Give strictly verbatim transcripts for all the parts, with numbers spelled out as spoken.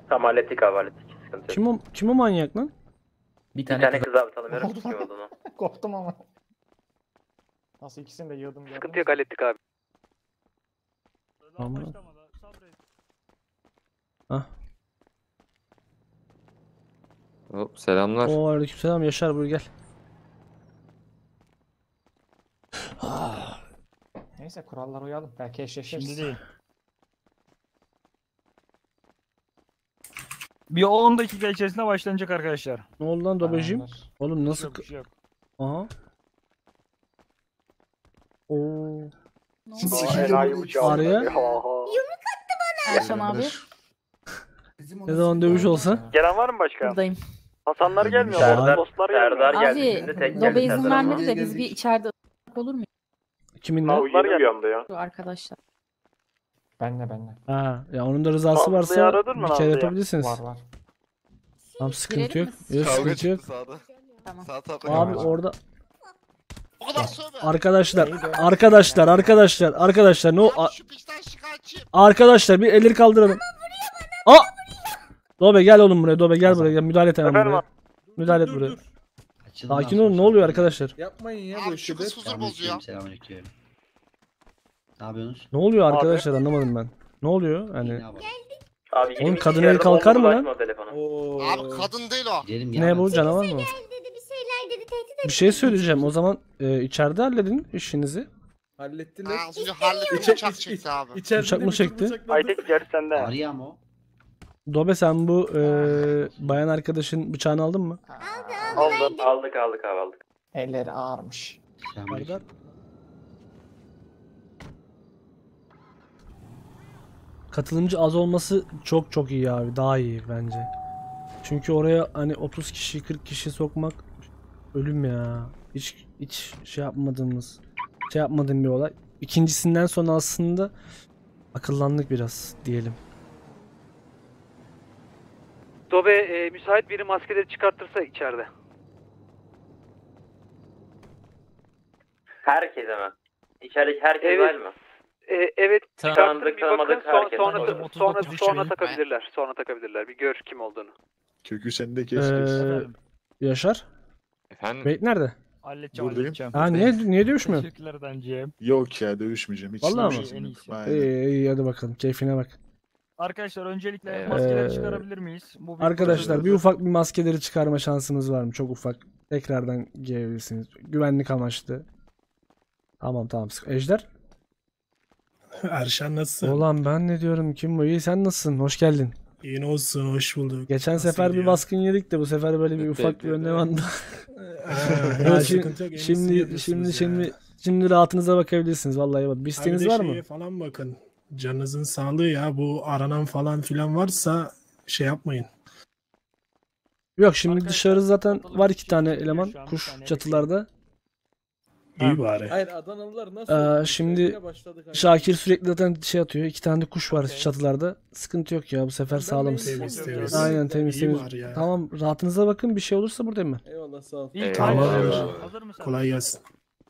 Tamam hallettik abi hallettik. Sıkıntı yok. Kim o, kim o manyak lan? Bir Bir tane, tane kız. kız abi tanımıyorum ki kim olduğunu. Korktum ama. Nasıl ikisini de yiyordum. Sıkıntı yok hallettik abi. Tamam. Hah. Hop, selamlar. Oo aleykümselam Yaşar buyur gel. Neyse kurallara uyalım. Belki eşleşiriz. Şimdi değil. Bir on dakika içerisinde başlanacak arkadaşlar. Ne oldu lan Dobeciğim? Tamamdır. Oğlum nasıl? Yok, bir şey yok. Aha. Oo. Araya. Erşan abi. Ne zaman dövüş olsa? Gelen var mı başka? Buradayım. Hasanlar gelmiyor. Serdar, Dostlar Serdar gelmiyor. geldi. Abi Şimdi tek geldi Dobe izin Serdar. vermedi de biz bir içeride olur mu Kiminle? Dostlar gelmiyor. arkadaşlar? Benle benle. Ha, ya onun da rızası Nazlı'yı varsa aradın mı bir kere Nazlı'yı? yapabilirsiniz. Var var. Tamam sıkıntı Girelim yok. mi? Yok Kavga sıkıntı yok. çıktı sağda. Tamam. Sağ tarafta Abi kavga. orada O kadar söyle. arkadaşlar arkadaşlar arkadaşlar arkadaşlar ne o a- Şu piçten şikayetçiyim. arkadaşlar bir elleri kaldıralım. Aa! Dobe gel oğlum buraya. Dobe gel buraya. Gel, müdahale et hemen Efendim buraya. abi. Müdahale et buraya. Sakin olun ne oluyor arkadaşlar? Yapmayın ya Abi bu şu işi. kız huzur bozuyor. Selamünaleyküm. Ne yapıyorsunuz? Ne oluyor arkadaşlar anlamadım ben. Ne oluyor? Hani Ne yapalım? Abi Oğlum, yirmi kadın iki el yerde kalkar mı bomba lan? açma o telefonu. Oo. Abi kadın değil o. Gidelim ya. ne bu canavar mı? dedi bir şeyler dedi tehdit Bir şey söyleyeceğim. O zaman e, içeride halledin işinizi. Hallettiler. Ha, az önce hallettim İçe- uçak iç- çekti abi. İçeride Bıçak de mı bir tür çekti? bıçakladı. Aytek gel sende. Arıyor ama o. Dobe sen bu e, bayan arkadaşın bıçağını aldın mı? Aldım. Aldık aldık abi aldık. Elleri ağırmış. Selamünaleyküm. Katılımcı az olması çok çok iyi abi. Daha iyi bence. Çünkü oraya hani otuz kişi kırk kişi sokmak ölüm ya. Hiç hiç şey yapmadığımız şey yapmadığım bir olay. İkincisinden sonra aslında akıllandık biraz diyelim. Dobe e, müsait biri maskeleri çıkartırsa içeride. Herkese mi? İçerideki herkes Evet. var mı? E, evet Tamam. çıkartın bir bakın Tanıdık, son, herkes. sonra, Hocam, sonra, otuz dokuz sonra düşün. takabilirler. Sonra takabilirler. Bir gör kim olduğunu. Kökü sende Ee, kes kes. Yaşar. Efendim? Beyt nerede? Halledeceğim Buradayım. halledeceğim. Ha niye niye dövüşmüyor? Teşekkürler Dancı'ya. Yok ya dövüşmeyeceğim. Hiç Vallahi mi? dövüşmesim En yok. iyisi. Aynen. İyi iyi hadi bakalım keyfine bak. Arkadaşlar öncelikle Ee, maskeleri çıkarabilir miyiz? Bu bir Arkadaşlar bir prosedür. ufak bir maskeleri çıkarma şansımız var mı? Çok ufak. Tekrardan giyebilirsiniz. Güvenlik amaçlı. Tamam tamam. Ejder. Erşan nasılsın? Ulan ben ne diyorum kim bu? İyi sen nasılsın? Hoş geldin. İyi olsun, hoş bulduk. Geçen Nasıl sefer bir gidiyor? baskın yedik de bu sefer böyle bir Evet, ufak evet, bir evet. önlem aldım. Ha, Ya yok, şimdi sıkıntı yok, en iyisini şimdi yapıyorsunuz şimdi ya. şimdi şimdi rahatınıza bakabilirsiniz vallahi. Bir Ha, bir isteğiniz de var mı? şeye falan bakın. Canınızın sağlığı ya. Bu aranan falan filan varsa şey yapmayın. Yok şimdi Arkadaşlar, dışarı zaten ortalık var bir iki şey tane çekiyor eleman şu an, bir kuş saniye çatılarda. İyi bari. Hayır Adanalılar nasıl? Ee, oldu? şimdi Yine başladık hani. Şakir sürekli zaten şey atıyor. İki tane de kuş var Okey. çatılarda. Sıkıntı yok ya bu sefer Ben sağlamız. neyim? Temiz Yok, temiz. yok. Aynen temiz İyi temiz. bari ya. Tamam rahatınıza bakın bir şey olursa buradayım ben. Eyvallah sağ ol. İlk Eyvallah, Aras. eyvallah. Hazır mısın? Kolay gelsin.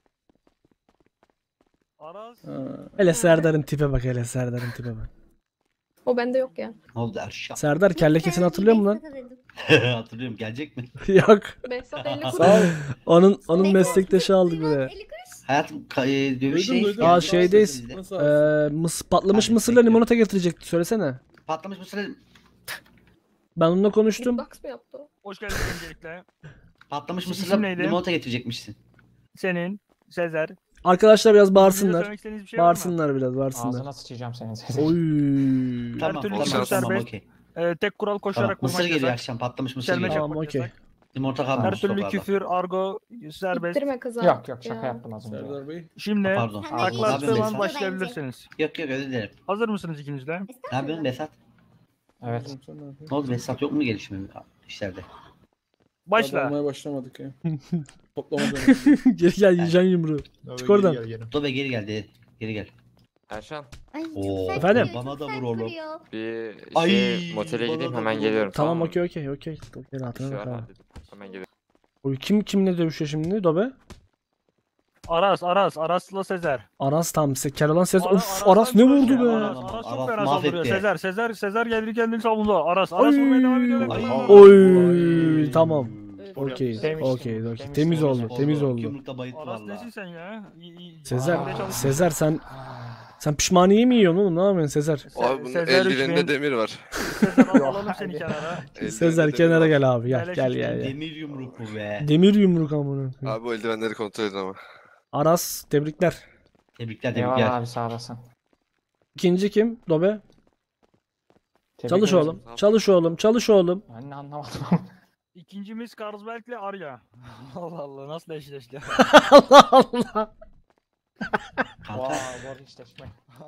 Aras. Hele Serdar'ın tipe bak hele Serdar'ın tipe bak. O bende yok ya. Ne oldu Erşan? Serdar kelle kesini hatırlıyor musun lan? Hatırlıyorum gelecek mi? Yok. Behzat elli kuruş. Sağ ol. Onun onun meslektaşı aldık buraya. Hayatım ka- e, dövüş Duydum, şey. duydum. Aa Yani şeydeyiz. bizde. Nasıl olsun? Ee, mıs patlamış Hadi mısırla bekle. limonata getirecekti söylesene. Patlamış mısır. Ben onunla konuştum. Beatbox mı yaptı o? Hoş geldin öncelikle. Patlamış İsim mısırla neydi? limonata getirecekmişsin. Senin, Sezer. Arkadaşlar biraz Bize bağırsınlar. söylemek istediğiniz bir şey var mı? Bağırsınlar biraz bağırsınlar. Ağzına sıçacağım senin sesini. Oy. Tamam türlü tamam serbest. tamam okey. Ee, tek kural koşarak Tamam. Mısır vurmak geliyor yasak. akşam patlamış mısır Çelme geliyor. Tamam, çakmak okey. yasak. Yumurta Her kalmamış türlü sokakta. küfür, argo serbest. İttirme kızı. Yok yok şaka Ya. yaptım az önce. Serdar Bey. Şimdi Pardon. Sen de Pardon. iyi Ne takla yapıyorsun attığı an Besat? başlayabilirsiniz. Yok yok öyle derim. Hazır mısınız ikiniz de? Ne yapıyorsun Besat? Evet. Sen ne yapıyorsun? Ne oldu Besat yok mu gelişme işlerde? Başla. Almaya başlamadık ya. Toplamadan. Gel gel yiyeceksin yumruğu. Çık oradan. Dobe geri geldi. Geri gel. Erşan, Ay, çok Oo, sert efendim? vuruyor, bana çok da sert vur oğlum. vuruyor. bir Ay, şey motele bana gideyim da hemen vur. geliyorum. Tamam mı? okey okey okey. Okey Bir rahatına şey bak var abi. halledip hemen geliyorum. Oy, kim kimle dövüşüyor şimdi Dobe? Aras, Aras, Aras'la Sezer. Aras tam se Keloğlan ses. Ara- Of Aras'tan Aras ne güreş vurdu ya, be. Aras, Aras Aras çok Aras fena saldırıyor. mahvetti. Sezer, Sezer, Sezer geldi kendini savundu. Aras, Aras Ay. vurmaya devam ediyor. Ay. Oy tamam. Öf. Okey. Temiz, Okey. temiz, okey. temiz, Temiz temiz oldu. Temiz oldu. Yumrukta bayılttı Aras nesin valla. sen ya? İyi, iyi. Sezer, Aa, çalış- Sezer sen sen pişmaniye mi yiyorsun oğlum? Ne yapıyorsun Sezer? Se- Abi bunun Sezer üç bin. eldiveninde demir var. Sezer al- alalım seni kenara. Eldiveninde Sezer demir kenara var. gel abi. Gel Beleş gel işte, gel. gel. Demir yumruk bu be. Demir yumruk amına. Abi o eldivenleri kontrol edin ama. Aras tebrikler. Tebrikler Eyvallah tebrikler. abi sağ olasın. İkinci kim? Dobe. Tebrik Çalış ederim. oğlum. Çalış oğlum. Çalış oğlum. Ben de anlamadım. İkincimiz Carlsberg'le Arya. Allah Allah nasıl eşleşti? Allah Allah. Kanka Vay zor eşleşme.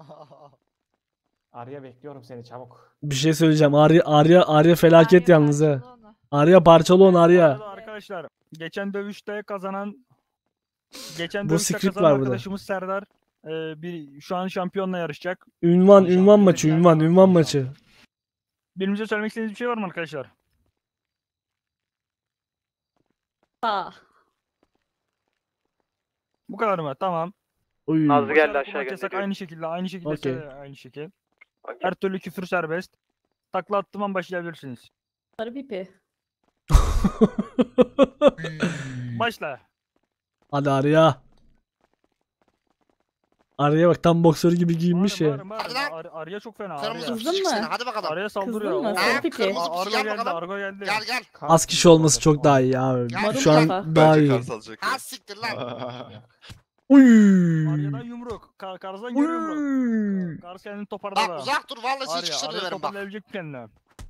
Arya bekliyorum seni çabuk. Bir şey söyleyeceğim. Arya Arya Arya felaket yalnız ha. Arya parçalı on Bu Arya. arada arkadaşlar geçen dövüşte kazanan geçen Bu dövüşte script kazanan var burada. arkadaşımız Serdar e, bir şu an şampiyonla yarışacak. Ünvan Şampiyon ünvan maçı. olacak. Ünvan ünvan maçı. Birbirimize söylemek istediğiniz bir şey var mı arkadaşlar? Aa. Bu kadar mı? Tamam. Oy. Nazlı geldi Maç aşağı yasak, gönderiyor. aynı şekilde aynı şekilde Okey. söyle, aynı şekilde. Okey. Her türlü küfür serbest. Takla attığım an başlayabilirsiniz. Sarı pipi. Başla. Hadi Arya. Arya bak tam boksör gibi giyinmiş Bağırın, ya. bağırın, bağırın. Hadi lan. Ar- Arya çok fena. Kırmızı Arya. Kızdın pusu mı? seni. Hadi bakalım. Arya saldırıyor. Kızdın mı? Oo. Sarı Ha, pipi. kırmızı Aa, pusu Argo gel geldi, bakalım. Argo geldi. Gel gel. Az kişi olması çok daha iyi abi. Gel Şu an bakalım. daha Bence iyi. Kars alacak. Ha siktir lan. Uy. Arya'dan yumruk. Kar Kars'dan geri yumruk. Uy. Kars kendini toparladı. Bak uzak dur vallahi Arya, sıçıştır Arya verim bak. toparlayabilecek kendine.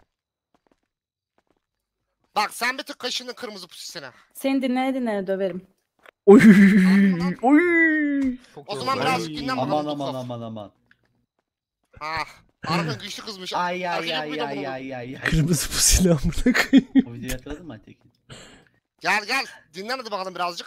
Bak sen bir tık kaşındın kırmızı pusisine. Seni dinleye dinleye döverim. Oy. Oy. Çok O iyi zaman oldu. biraz Ay, dinlen aman bakalım. aman Dukov. aman aman. Ah. Arka güçlü kızmış. Ay ay Arkacık ay mıydı ay bunun? ay ay. ay. Kırmızı pusile amına koyayım. O videoyu hatırladın mı Aytekin? Gel gel. Dinlen hadi bakalım birazcık.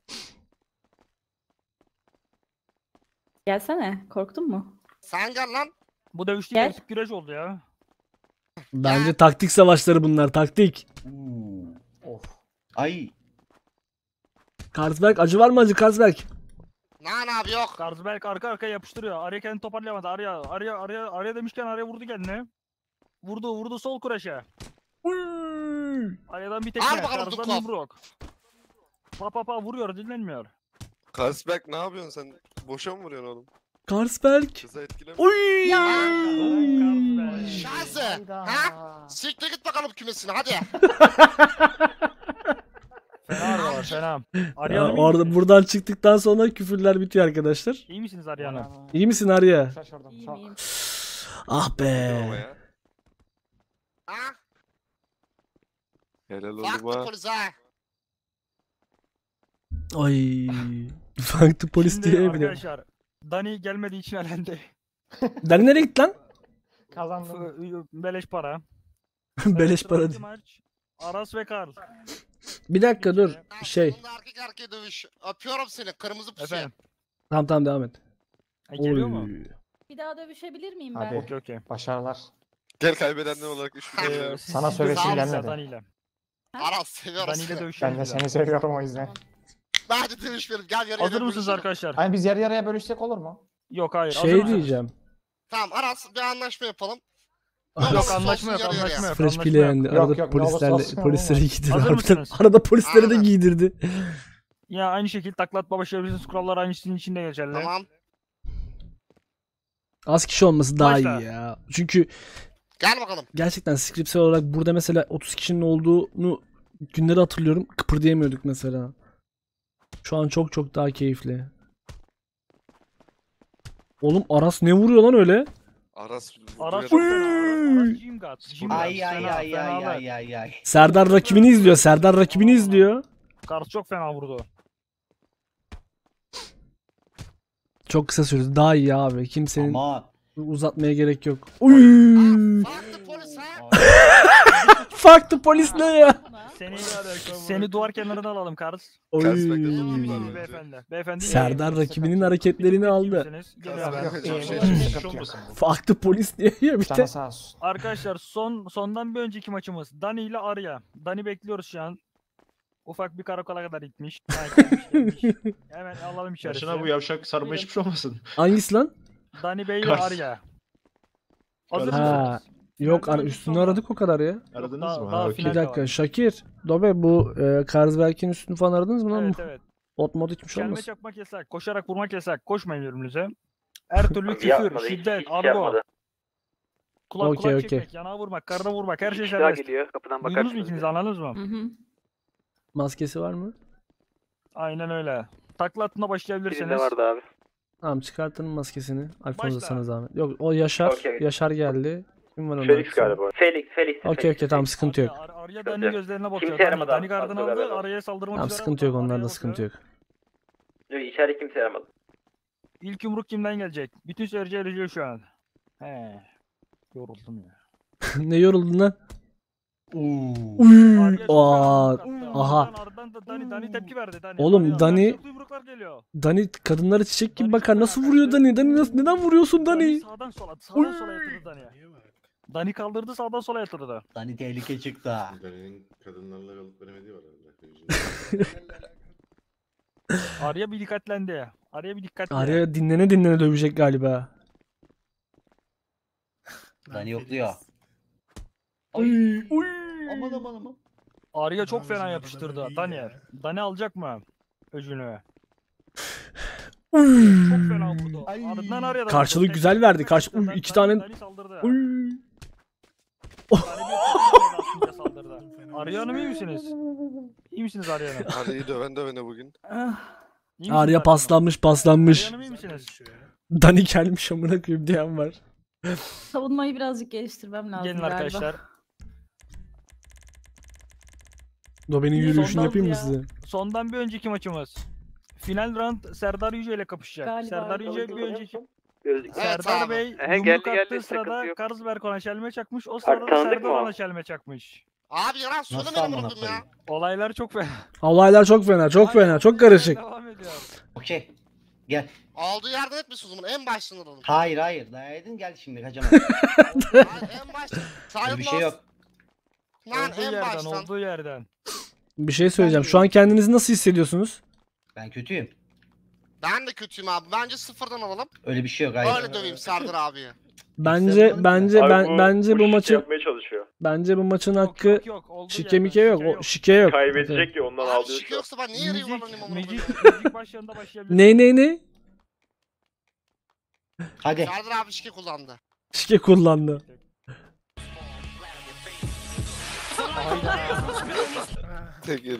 Gelsene. Korktun mu? Sen gel lan. Bu dövüş Gel. değil, ekip güreş oldu ya. Bence taktik savaşları bunlar taktik. Uuu. Of. Ay. Carlsberg acı var mı acı Carlsberg? Nan abi yok. Karsberg arka arkaya yapıştırıyor. Arya kendini toparlayamadı. Arya, Arya, Arya, Arya demişken Arya vurdu kendine. Vurdu, vurdu sol kuraşa. Uy. Arya'dan bir Al tekme. bakalım Kars'dan Dukov. yumruk. Pa pa pa vuruyor, dinlenmiyor. Karsberg ne yapıyorsun sen? Boşa mı vuruyorsun oğlum? Carlsberg. Kıza etkileme. Uy. Karsberg. Şansı. Hayda. Ha? Siktir git bakalım kümesine hadi. Fena Arya var, fena. Arya Ya Hanım iyi orada misiniz? buradan çıktıktan sonra küfürler bitiyor arkadaşlar. İyi misiniz Arya Hanım? İyi misin Arya? Şaşırdım İyiyim çok. iyiyim. Ah Ama be. ya. Ha? Helal Farklı oğlum ha. polis ha. Ay. Farklı polis Şimdi diye bile. arkadaşlar, Dani gelmediği için elendi. Dani nereye gitti lan? Kazandım. Beleş para. Beleş Evet, para. sıradaki maç, Aras ve Karl. Bir dakika dur. Ha, Şey. Sonunda erkek erkeğe dövüş. Öpüyorum seni kırmızı pusu. Efendim. Tamam tamam devam et. Ha, geliyor mu? Oy. Bir daha dövüşebilir miyim Hadi. ben? Okey okey. Başarılar. Gel kaybedenler olarak üç bin Ee, veriyorum. Sana Siz- söylesin siz- gelmedi. Dani ile. Aras seviyorum Dani ile seni. dövüşelim. Ben de bir daha. seni seviyorum o yüzden. Hadi dövüşmeyelim gel yarı Hazır yarıya mısınız bölüşelim. arkadaşlar? Hani biz yarı yarıya bölüşsek olur mu? Yok hayır. hazır Şey mısınız? diyeceğim. Tamam Aras bir anlaşma yapalım. Yok anlaşma yok Yarı yarıya. anlaşma yok. Fresh anlaşma bile yok. yendi. Yok, Arada yok, ne olursa polislerle olsun polisleri olmaz. giydirdi. Hazır Arada, mısınız? arada polisleri de Aynen. giydirdi. Ya aynı şekilde taklatma başarabilirsiniz. Kurallar aynı sizin için de geçerli. Tamam. Az kişi olması daha Başla. iyi ya. Çünkü Gel bakalım. gerçekten scriptsel olarak burada mesela otuz kişinin olduğunu günleri hatırlıyorum. Kıpırdayamıyorduk mesela. Şu an çok çok daha keyifli. Oğlum Aras ne vuruyor lan öyle? Aras Aras vuruyor. çok fena. Aras, Aras Jimgat. Jimgat. Ay ay Fena, ay ay fenalar. ay ay ay. Serdar rakibini izliyor. Serdar rakibini izliyor. Kars çok fena vurdu. Çok kısa sürdü. Daha iyi abi. Kimsenin Ama. uzatmaya gerek yok. Uy! Farklı polis ha. Farklı polis ne ya? Seni seni duvar kenarına alalım Kars. Oy. Karsberg'de zorlandılar bence. Beyefendi. Beyefendi. Serdar rakibinin hareketlerini iyi aldı. misiniz? Geliyor Karsberg hemen. çok şey İyiyim. yapmış. Farklı polis diye ya bir de. Sana sağ olsun. Arkadaşlar son sondan bir önceki maçımız Dani ile Arya. Dani bekliyoruz şu an. Ufak bir karakola kadar gitmiş. Ha, gelmiş, gelmiş. Hemen alalım içerisine. Başına bu yavşak sarma içmiş olmasın? Hangisi lan? Dani Bey ve Kars. Arya. Hazır Ha. mısınız? Yok Finalden ana önce üstünü sonra- aradık o kadar ya. Aradınız daha- mı? daha Ha, final- okey. Bir dakika Şakir. Dobe bu e, Karsberg'in üstünü falan aradınız mı lan? Evet evet. Ot mod içmiş Kelme olmasın? çakmak yasak. Koşarak vurmak yasak. Koşmayın birbirinize. Her türlü küfür, Yapmadı, hiç- şiddet, hiç şey argo, yapmadı. kulak Okey, kulak okey. çekmek, yanağa vurmak, karnına vurmak her şey Bir daha serbest. geliyor. Kapıdan Duydunuz mu bakarsınız. ikiniz anladınız mı? Hı hı. Maskesi var mı? Aynen öyle. Takla atına başlayabilirsiniz. Birinde vardı abi. Tamam çıkartın maskesini. Alfonso Başla. sana zahmet. Yok o Yaşar. Okey. Yaşar geldi. Kim var Felix ondan galiba. Felix, Felix. Okey okey tamam sıkıntı yok. Arya, Arya Sıkıntı Dani yok. gözlerine bakıyor. Kimse Dani, yaramadı Dani abi, gardını fazla aldı. galiba. Arya'ya saldırmak Tamam üzere. sıkıntı yok Arya'ya onlarda bakıyor. sıkıntı yok. Yok içeride kimse yaramadı. İlk yumruk kimden gelecek? Bütün seyirci eleştiriyor şu an. He. Yoruldum ya. Ne yoruldun lan? Oo. Arya çok Aa, fena yumruk attı. aha. Ardından- ardından da Dani, Dani tepki verdi. Dani. Oğlum, Arya, Dani- karşılıklı yumruklar geliyor. Dani kadınlara çiçek gibi Dani bakar. çok Nasıl fena vuruyor kaçtı. Dani? Dani nasıl, neden vuruyorsun Dani Dani? sağdan sola, sağdan sola yatırdı Dani'ye. Niye bak? Dani kaldırdı sağdan sola yatırdı. Dani tehlike çıktı ha. Dani'nin kadınlarla kalıp veremediği var herhalde. Arya bir dikkatlendi. Arya bir dikkatli. Arya dinlene dinlene dövecek galiba. Dani yokluyor. Uy. Aman aman aman. Arya çok Abi fena bizim yapıştırdı. adamlar iyi Dani. ya. Dani alacak mı? Öcünü. Uy. Çok fena vurdu. Ay. Ardından Arya da Karşılık vurdu. güzel verdi. Karşı- Dani- Uy, iki Dani- tane- Dani saldırdı. Uy. Dani bir aslında saldırdı. Arya Hanım iyi misiniz? İyi misiniz Arya Hanım? Ali'yi döven dövene bugün. İyi misiniz Arya Hanım? paslanmış paslanmış. Arya Hanım iyi misiniz? Dani gelmiş amına koyayım diyen var. Savunmayı birazcık geliştirmem lazım Gelin galiba. arkadaşlar. Dobe'nin Niye yürüyüşünü sondan yapayım mı ya? size? Sondan bir önceki maçımız. Final round Serdar Yüce ile kapışacak. Galiba Serdar öyle Yüce bir oldu. önceki Gözlük. Evet Serdar abi. Bey Ehe, yumruk geldi, attığı geldi, sırada sıkıntı yok. Karsberg ona çelme çakmış. O sırada da tanıdık Serdar mı o? ona çelme çakmış. Abi yalan Nasıl söylemeyin amına bunu ya. koyayım? Olaylar çok fena. Olaylar çok fena çok fena çok karışık. Devam ediyor. Okey. Gel. Olduğu yerden etmiyorsunuz bunu. En baştan alalım. Hayır hayır. Dayaydın gel şimdi kaçamaz. Hayır, en baştan. Öyle bir şey yok. Lan Olduğu en yerden, baştan. olduğu yerden. Bir şey söyleyeceğim. Şu an kendinizi nasıl hissediyorsunuz? Ben kötüyüm. Ben de kötüyüm abi. Bence sıfırdan alalım. Öyle bir şey yok hayır. Öyle döveyim Serdar abiyi. Bence yapmadım bence Abi ben bence bu maçın yapmaya çalışıyor. bence bu maçın Yok, hakkı yok, yok. Olduğu şike yerden, mike yok. O şike yok. Kaybedecek ya ondan Abi ağlıyor şık şu an. yoksa ben niye yarı Müzik, yuvarlanayım amına müzik, koyayım? müzik başlarında başlayabilir. Ne ne ne? Hadi. Serdar abi şike kullandı. Şike kullandı. Tek yeri.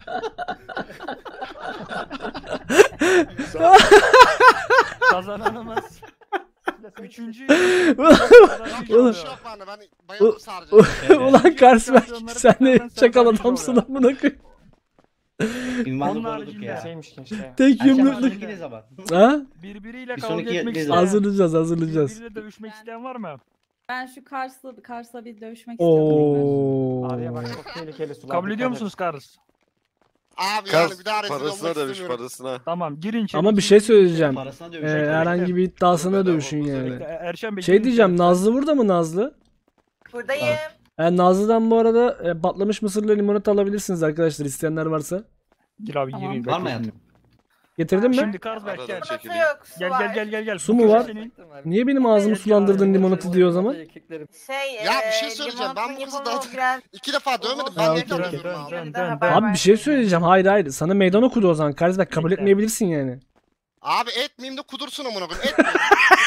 Kazananımız. Üçüncü. Oğlum. Bir şey yok bende. Ben bayıldım sadece. Ulan Karsberg sen de çakal adamsın amına koyayım. Ünvanı Onun koruduk haricinde ya. Şeymiş keşke. Tek Akşam yumruklu. sonraki ne zaman? Ha? Birbiriyle Bir kavga sonraki etmek ne isteyen. zaman? Hazırlayacağız hazırlayacağız. Birbiriyle dövüşmek isteyen var mı? Ben şu Kars'la Kars'la bir dövüşmek istiyorum. Oo. Araya bak çok tehlikeli sular. Kabul ediyor dikkat et. musunuz Kars? Abi Kars yani bir daha rezil parasına olmak dövüş istemiyorum. parasına. Tamam girin içeri. Ama bir şey söyleyeceğim. Parasına Ee, dövüşecek. herhangi bir iddiasına dövüşün Bekle, yani. Erşen Bey. Şey girin diyeceğim, içeri. Nazlı burada mı Nazlı? Buradayım. Yani Nazlı'dan bu arada e, patlamış mısırla limonata alabilirsiniz arkadaşlar isteyenler varsa. Gir abi Tamam. gir. gir, Var mı bekle hayatım? şimdi. Getirdin mi? Şimdi Karsberg gel. Aradan çekileyim. yok. su Gel var. gel gel gel gel. Su Bu mu köşe var? senin. Niye benim ağzımı sulandırdın limonata diyor o zaman? Şey, Ya bir şey eee, söyleyeceğim. Ben bu limonata kızı yapımı daha- biraz- İki defa dövmedim. Ha, Ben niye okey, okey. dövüyorum abi? Dön, Dön, dön, dön. dön. Abi bir şey söyleyeceğim. Hayır hayır. Sana meydan okudu o zaman. Karsberg kabul Bekle. etmeyebilirsin yani. Abi etmeyeyim de kudursun amına koyayım. Etmeyeyim.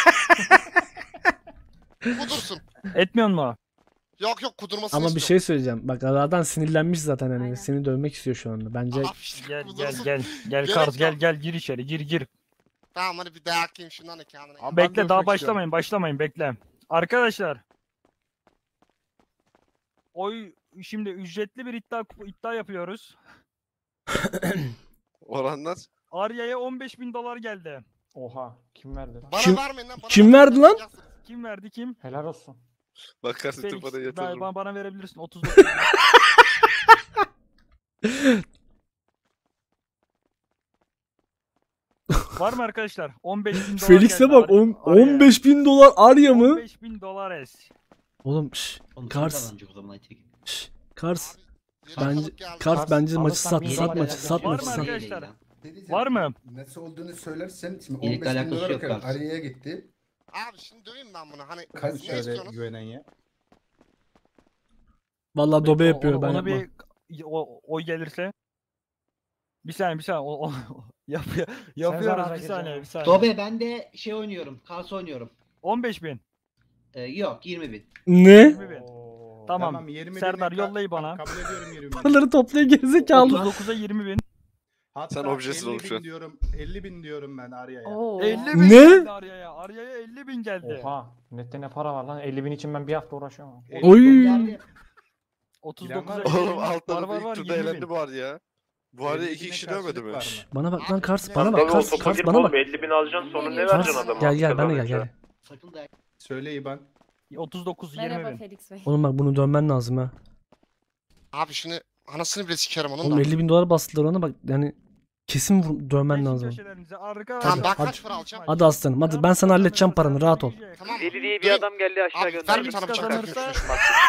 Kudursun. Etmiyor mu? Yok yok kudurmasını Ama bir istiyorum. şey söyleyeceğim. Bak aradan sinirlenmiş zaten hani. Aynen. Seni dövmek istiyor şu anda. Bence Abi işte Gel gel kudursun. gel. Gel Gerek Kars gel yok. gel gir içeri gir gir. Tamam hadi bir dayak yiyeyim şundan da kendine. Abi ben Bekle daha dövüşmek başlamayın başlamayın bekle. Arkadaşlar. Oy şimdi ücretli bir iddia iddia yapıyoruz. Oranlar. Arya'ya on beş bin dolar geldi. Oha kim verdi? Bana Kim- vermeyin lan. Bana kim vermeyin, verdi lan? yapacaksın. Kim verdi kim? Helal olsun. Bakarsın Felix, para daha yatırırım. bana, bana verebilirsin otuz dokuz. Var mı arkadaşlar? on beş bin dolar Felix'e geldi bak Ar- on- Arya'ya. on beş bin dolar Arya mı? on beş bin dolar es. Oğlum şş, Oğlum kim Kars. kazanacak o zaman Aytekin? şş, Kars. Yeni Bence balık geldi. Kars Kars bence maçı alırsan sat bir sat yere maçı kadar sat Var maçı mı sat. arkadaşlar? Var mı? Nasıl olduğunu söylersen şimdi İyilikle on beş bin alakası dolar yok kadar Kars. araya gitti. Abi şimdi döveyim ben bunu. Hani Kaç ne şöyle istiyorsunuz? güvenen ya. Vallahi dobe O- yapıyor ona, ben ona yapmam. bir o, oy gelirse. Bir saniye bir saniye. O, o, yap, zarara yapıyoruz bir gireceksin saniye ama. bir saniye. Dobe ben de şey oynuyorum. Kars oynuyorum. on beş bin. Ee, yok yirmi bin. Ne? yirmi bin. Oo. Tamam. yirmi Serdar, bini yollayı ka- bana. Kabul ediyorum yirmi bini. Paraları toplayın gerizekalı. otuz dokuza yirmi bin. Hatta Sen objesiz elli ol şu bin an. diyorum. elli bin diyorum ben Arya'ya. Oo. elli bin Ne? geldi Arya'ya. Arya'ya elli bin geldi. Oha. Nette ne para var lan? elli bin için ben bir hafta uğraşıyorum. Oy. Yani otuz Bilen dokuza var elli mı? bin. Oğlum alt Var tarafı var ilk var turda yirmi elendi bin. bu arada ya. Bu arada elli iki bine kişi karşılık dövmedi mi? var Şş, mı? bana bak lan Kars Abi, bana Tabii bak o Kars topa Kars girme bana oğlum, bak. elli bin alacaksın sonra ne Kars vereceksin adama? gel gel ben de Kazanınca. gel gel. sakın da Söyle İban. otuz dokuz yirmi Merhaba bin. Felix Bey. Oğlum bak bunu dönmen lazım ha. Abi şimdi anasını bile sikerim onun Oğlum da. elli bin dolar bastılar ona bak yani kesin vur- dönmen Geçin lazım. köşelerinize, arka Tamam, arka. ben Hadi. kaç para alacağım? Hadi aslanım hadi ben sana halledeceğim paranı rahat ol. Tamam mı? Deli diye bir Döveyim. adam geldi aşağı Abi, gönderdi. ver bir tane bıçak Kazanırsa- yapayım.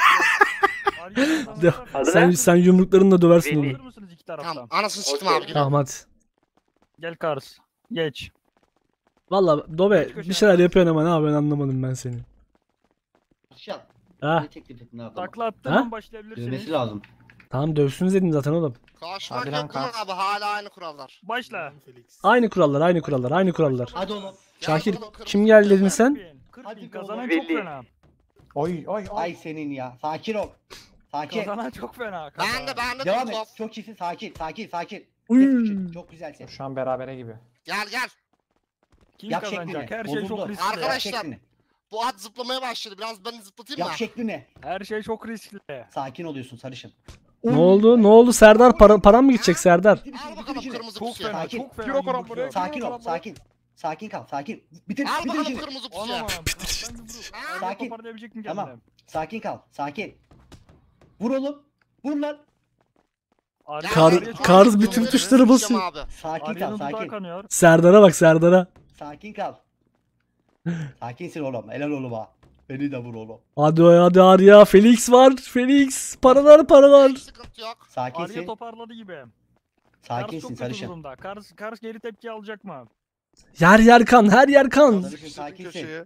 Arya kazanırsa- Adı Sen ne? sen yumruklarınla döversin Veli. onu. Hazır mısınız iki taraftan? Tamam anasını siktim Okey. abi. gidelim. Tamam hadi. Gel Kars. Geç. Valla Dobe bir şeyler yapıyorsun ama ne yapıyorsun anlamadım ben seni. Şal. Ha Ne teklif ettin adama? Takla attığım Ha? an başlayabilirsiniz. Dövmesi lazım. tamam dövsünüz dedim zaten oğlum. Karşımak Hadi lan yok değil mi Kars. abi? Hala aynı kurallar. Başla. Aynı kurallar aynı kurallar aynı kurallar. Hadi oğlum. Gel Şakir bakalım, kırmızı kim geldi dedin kırmızı. sen? kırk bin. Hadi Kazanan be çok oğlum. fena. Oy oy oy. Ay senin ya. Sakin ol. Sakin. Kazanan çok fena. Ben kazanan. de ben de Devam top. et. Çok iyisin. Sakin. Sakin. Sakin. Uy. Çok güzelsin. Şu an berabere gibi. Gel gel. Kim Yap kazanacak? şeklini. Her şey çok Bozuldu. riskli. Arkadaş- Yap Arkadaşlar. şeklini. Bu at zıplamaya başladı. Biraz ben zıplatayım Yap da. şeklini. Her şey çok riskli. Sakin oluyorsun sarışın. Ne oldu? Ne oldu Serdar? Para, param mı gidecek Serdar? Bitir Al işini, bitir bakalım işini. kırmızı Çok pusuya. fena, Sakin. çok fena. Kilo koran yumruk buraya. yok. Sakin Kilo ol. koran buraya. Sakin. Sakin kal. Sakin. Bitir. Al Bitir bakalım işini. kırmızı Anam pusuya. anam. Ben yumruk. Arya Sakin. toparlayabilecek mi Tamam. kendine? Sakin kal. Sakin. Vur oğlum. Vur lan. Arya- Kar- Arya çok Kars riskli. bütün Dövmeleri tuşları sikeceğim basıyor. abi. Sakin kal. Arya'nın dudağı Sakin. kanıyor. Serdar'a bak Serdar'a. Sakin kal. Sakinsin oğlum. Helal oğlum ha. Beni de vur oğlum. Hadi hadi Arya. Felix var. Felix. Paralar paralar. Hiç sıkıntı yok. Arya Sakinsin. toparladı gibi. Kars Sakinsin çok kötü sarışın. durumda. Kars, Kars geri tepki alacak mı? Yer yer kan. Her yer kan. Sarışın Sıkıştırdın sakinsin. köşeye.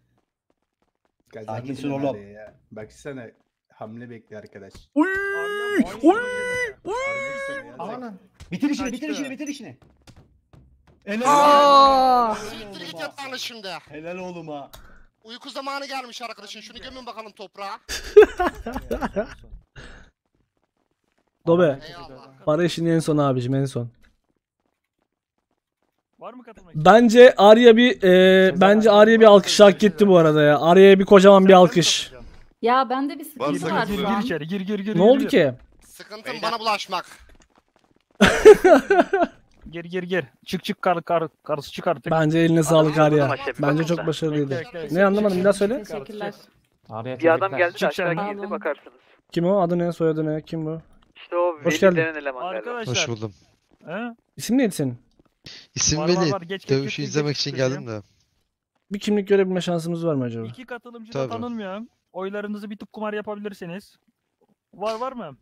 Kazandı Sakinsin bile oğlum. Arya ya. Baksana hamle bekliyor arkadaş. Uy. Arya Uy. Aman. Bitir işini. Bitir Kaçtı. işini. Bitir işini. Helal Aa! oğlum. Siktir git yatağına şimdi. Helal oğlum ha. Uyku zamanı gelmiş arkadaşın. Şunu gömün bakalım toprağa. Dobe. Eyvallah. Para işini en son abicim en son. Var mı katılmak? Bence Arya bir e, bence Arya bir alkış hak etti bu arada ya. Arya'ya bir kocaman bir alkış. Ya bende bir Varsa sıkıntı var Gir, şu gir an. içeri gir gir gir. Ne oldu ki? Sıkıntım bana bulaşmak. Gir gir gir. Çık çık kar kar karısı çık artık. Bence eline sağlık Arya. Ama şef, Bence bakın çok da. başarılıydı. Bekle, bekle. Ne anlamadım bir daha söyle. Teşekkürler. Araya Bir adam tebrikler. geldi de aşağı Çık sen. girdi bakarsınız. Kim o? Adı ne? Soyadı ne? Kim bu? İşte o Hoş Veli geldin. denen eleman galiba. Arkadaşlar. buldum. He? İsim neydi senin? İsim Var, var, Veli. var. Geç, geç, Dövüşü geç, izlemek geç, için geç, geldim de. Bir kimlik görebilme şansımız var mı acaba? İki katılımcı da Tabii. tanınmıyor. Oylarınızı bir tık kumar yapabilirsiniz. Var var mı?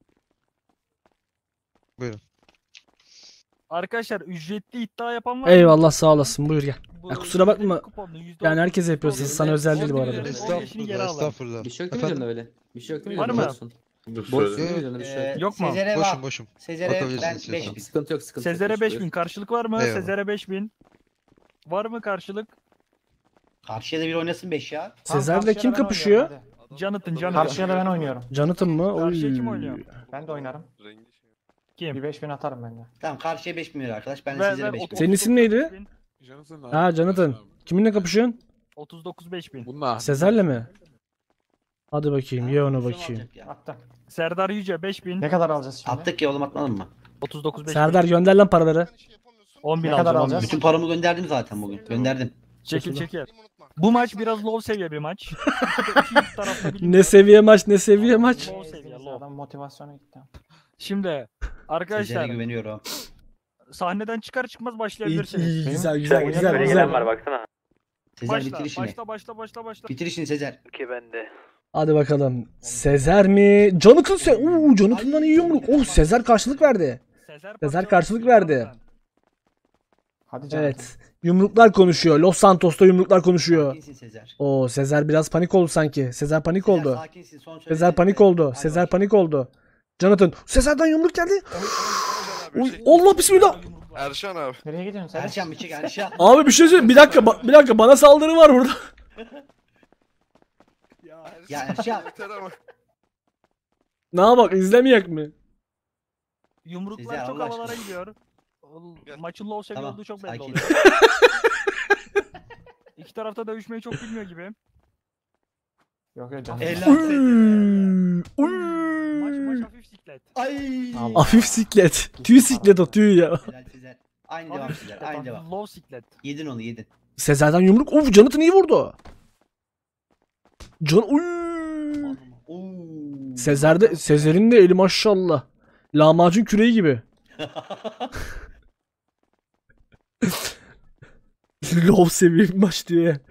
Buyurun. Arkadaşlar ücretli iddia yapan var mı? Eyvallah sağ olasın buyur gel. Bu Ya kusura bakma. ücretli kuponlu yüzde Yani otuz herkes yapıyor. kuponlu Sana yüzde özel değil bu on arada. veriyorum, on beşini geri Estağfurullah, alın. estağfurullah. Bir şey yok değil mi Efendim? üzerinde böyle? Bir şey yok değil mi Var üzerinde? mı? Olsun. Boş. Boş değil mi üzerinde bir şey Ee, yok? Yok mu? Sezer'e Boşum bak. boşum. Sezer'e Bakabilirsiniz ben istiyorsan. beş. Sıkıntı yok sıkıntı yok. Sezer'e beş bin Buyur. karşılık var mı? Eyvallah. Sezer'e beş bin. Var mı karşılık? Karşıya da bir oynasın beş ya. Tamam, Sezer'le karşıya kim da ben kapışıyor? oynuyorum, Jonathan, hadi. Jonathan. Karşıya da ben oynuyorum. Jonathan mı? Oy. Karşıya kim oynuyor? Ben de oynarım. Rengi şey. Kim? Bir beş bin atarım ben de. Tamam karşıya beş bin lira arkadaş. Ben de Ver, Sezer'e ver, beş bin. otuz- Senin isim neydi? Ha Jonathan. Kiminle kapışıyorsun? otuz dokuz beş bin. Bunlar. Sezer'le mi? Hadi bakayım ye ona Şunu bakayım. alacak ya. Attım. Serdar Yüce beş bin. Ne kadar alacağız şimdi? Attık ya oğlum atmadın mı? otuz dokuz beş bin. Serdar gönder lan paraları. Hani şey yapamıyorsun. on bin Ne kadar alacağım. alacağız? Bütün paramı gönderdim zaten bugün. Gönderdim. Çekil çekil. Benim unutma. Bu maç biraz low seviye bir maç. İki tarafta Ne bilinmiyor. seviye maç ne seviye maç. Low seviye, low. Adam motivasyona gitti. Şimdi Sezer'e arkadaşlar güveniyorum. sahneden çıkar çıkmaz İyi, başlayabilirsiniz. iyi, Benim- güzel güzel Güzel güzel güzel güzel. gelen var baksana. Sezer Başla, bitir işini. başla başla başla başla. Bitir işini Sezer. Okey bende. Hadi bakalım. Sezer mi? Jonathan se Uuu Jonathan'dan iyi yumruk. Oh Sezer karşılık verdi. Sezer, Sezer karşılık verdi. Hadi canım. Evet. Yumruklar konuşuyor. Los Santos'ta yumruklar konuşuyor. Sakinsin Sezer. Oo Sezer biraz panik oldu sanki. Sezer panik Sezer, oldu. sakinsin. Son Sezer söylediğin panik de- oldu. Hadi Sezer bakayım. panik oldu. Jonathan. Sezer'den yumruk geldi. Erşan abi, Uy, bir şey- Allah bismillah. Erşan abi. Nereye gidiyorsun sen? Erşan bir çık Erşan. Abi bir şey söyleyeyim. Bir dakika. ba- Bir dakika. Bana saldırı var burada. Ya Erşan. Yeter ama. Ne yapak? İzlemeyek mi? Yumruklar Sezer, çok Allah havalara aşkına. gidiyor. Gel. Maçın low seviye Tamam, olduğu çok belli sakin. oluyor. İki tarafta dövüşmeyi çok bilmiyor gibi. Yok yok canım. Eller Uy, uy. Maç maç hafif siklet. Ay. Allah. Hafif siklet. Tüy siklet o tüy ya. Helal Sezer. Aynı devam Hafif Sezer. siklet. Aynı hafif devam. Low siklet. Yedin onu yedin. Sezer'den yumruk. Uf Jonathan iyi vurdu. Can uy. Oo. Sezer'de Sezer'in de eli maşallah. Lahmacun küreği gibi. Low seviye bir maç diyor ya.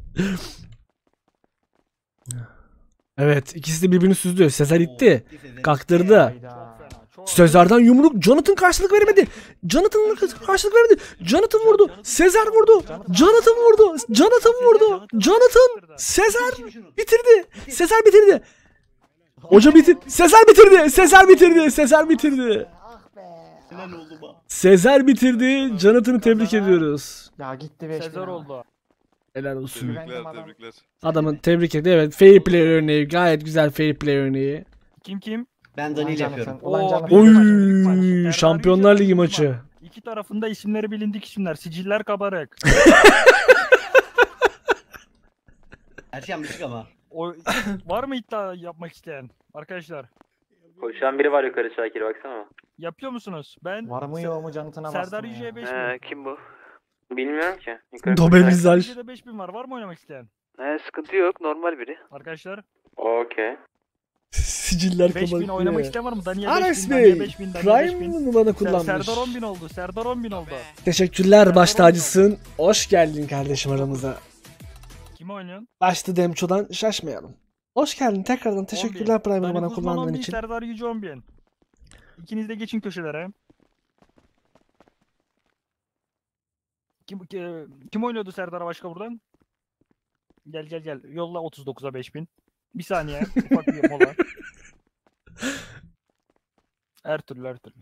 Evet ikisi de birbirini süzdü. Sezer itti. Oo, Sezer. Kaktırdı. Hayda. Çok fena. Çok Sezer'den yumruk. Jonathan karşılık veremedi. Jonathan karşılık veremedi. Jonathan vurdu. Sezer vurdu. Jonathan vurdu. Jonathan vurdu. Jonathan. Sezer Kim şunu? bitirdi. Sezer bitirdi. Hoca bitir. Sezer bitirdi. Sezer bitirdi. Sezer bitirdi. Helal oldu bak. Sezer bitirdi. Jonathan'ı tebrik ediyoruz. Ya gitti beş Sezer bin oldu. Helal olsun. Güvendim Tebrikler adam. tebrikler. Adamın tebrik etti. Evet fair play örneği. Gayet güzel fair play örneği. Kim kim? Ben Dani ile yapıyorum. Ulan Oo, canım. büyük maç, büyük maç. Oy Serdar Şampiyonlar Yücel'in Ligi uzman. maçı. İki tarafında isimleri bilindik isimler. Siciller kabarık. Erşan bir çık ama. O, var mı iddia yapmak isteyen arkadaşlar? Koşan biri var yukarı Şakir baksana. Yapıyor musunuz? Ben Var mı yok mu canıtına bastım Serdar ya. Yüce'ye beş bin. He kim bu? Bilmiyorum ki. Yukarı Dobel koşan- Mizaj. Yüce'de beş bin var. Var mı oynamak isteyen? He sıkıntı yok normal biri. Arkadaşlar Okey. Siciller beş bin oynamak kabarık. isteyen var mı? Daniel Ares beş bin, Daniel Bey. beş bin, Daniel beş Prime bin. numara Ser- kullanmış. Serdar on bin oldu. Serdar on bin oldu. Teşekkürler baş tacısın. Hoş geldin kardeşim aramıza. Kime oynuyorsun? Başta Demço'dan şaşmayalım. Hoş geldin tekrardan. Teşekkürler Prime Dani bana Guzman kullandığın on bin, için. Serdar Yüce on bin. İkiniz de geçin köşelere. Kim, ki- kim oynuyordu Serdar'a başka buradan? Gel gel gel. Yolla otuz dokuza beş bin. Bir saniye. Ufak bir mola. Her türlü her türlü.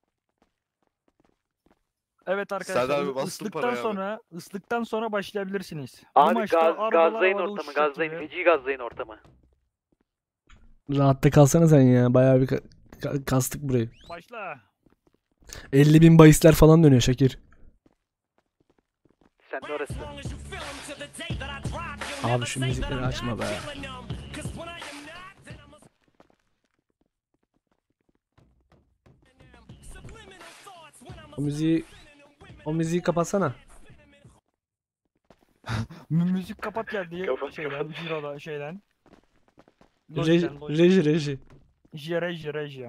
Evet arkadaşlar Serdar abi ı- bastın ıslıktan parayı abi. sonra ıslıktan sonra başlayabilirsiniz. Bu Abi maçta gaz, arabalar gazlayın havada ortamı uçacak gazlayın. gibi. Feci gazlayın ortamı. Rahatta kalsana sen ya. Bayağı bir ka- ka- kastık burayı. Başla. elli bin bahisler falan dönüyor Şakir. Sen de orası. Abi şu müzikleri açma be. O müziği o müziği kapatsana. Mü- müzik kapat geldi Kapat, şeyden, Jiro'da şeyden. Reji, Logic'ten, Logic'ten. reji, reji. J- Reji, Reji.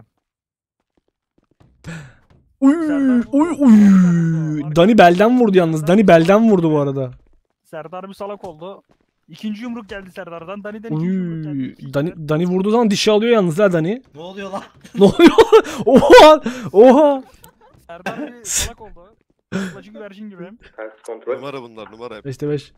Uy, Serdar uy, vurdu. uy. Serdar Dani vurdu. belden vurdu yalnız. Dani belden vurdu bu arada. Serdar bir salak oldu. İkinci yumruk geldi Serdar'dan. Dani'den ikinci yumruk geldi. Uy. İki Dani, Dani vurduğu zaman dişi alıyor yalnız ha Dani. Ne oluyor lan? Ne oluyor? Oha! Oha! Serdar bir salak oldu. Kulacı güvercin gibi. Ters kontrol. Numara bunlar numara hep. beşte beş.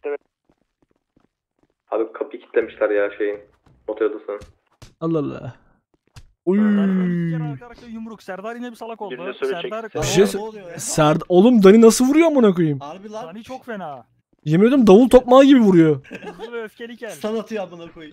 Abi kapıyı kilitlemişler ya şeyin. Otel odasının. Allah Allah. Uy. Dani'den iki kere arka arkaya yumruk. Serdar yine bir salak oldu. Birine söyleyecek. Serdar... Bir şey Ne sö- oluyor ya? Serd oğlum Dani nasıl vuruyor amına koyayım? Harbi lan. Dani çok fena. Yemin ediyorum davul tokmağı gibi vuruyor. Hızlı ve öfkeli kel. Stun atıyor amına koyayım.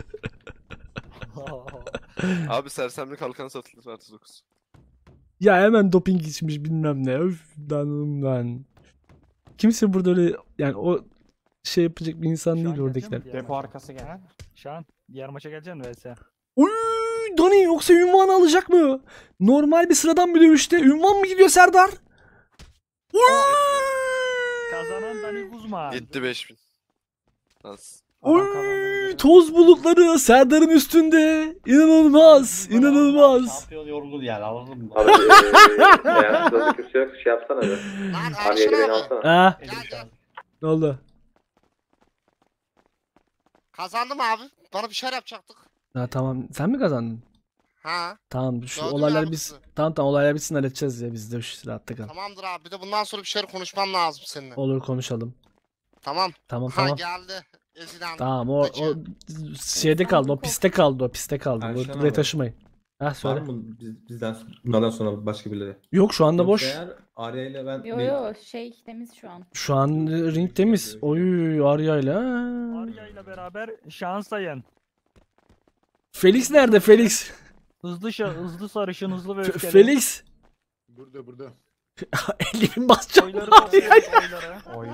Abi sersemlik halkan satılır artı dokuz. Ya hemen doping içmiş bilmem ne. Öf danımdan. Kimse burada öyle yani o şey yapacak bir insan Şu an değil gelecek oradakiler. mi diğer Depo maça? arkası gel. Ha? Şahan diğer maça geleceksin mi Vs? Uy, Dani yoksa ünvanı alacak mı? Normal bir sıradan bir dövüşte ünvan mı gidiyor Serdar? Uy! Kazanan Dani Guzman. Gitti beş bin. Az. Adam Uy, kazandı. toz bulutları Serdar'ın üstünde. İnanılmaz, inanılmaz. Şampiyon yorgun yani anladın mı? Abi eee eğer sırada kürsü yok şey yapsana bir. Lan Abi yedi beni Erşan abi. alsana. Ha, Elim şu an. ne oldu? Kazandım abi. bana bir şeyler yapacaktık. Ya tamam, sen mi kazandın? Ha. Tamam şu Gördüm olaylar yani biz kızı. tamam tamam olaylar bitsin halledeceğiz ya biz de şu rahatta kal. Tamamdır abi. Bir de bundan sonra bir şeyler konuşmam lazım seninle. Olur konuşalım. Tamam. Tamam Ha tamam. geldi. Ezilen. Tamam o o Kaçıyor. şeyde kaldı o piste kaldı o piste kaldı. Ayşen Buraya abi. taşımayın. Ha Var söyle. mı biz, bizden bunlardan sonra başka birileri? Yok şu anda Yoksa boş. eğer Arya ile ben Yo bir- yo şey temiz şu an. Şu an ring temiz. Oy Arya'yla. Arya ile beraber Şahan Sayan. Felix nerede Felix? Hızlı şa hızlı sarışın, hızlı ve F- öfkeli. Felix. Burada burada. elli bin basacağım. Oyları topluyoruz, oyları. Oy.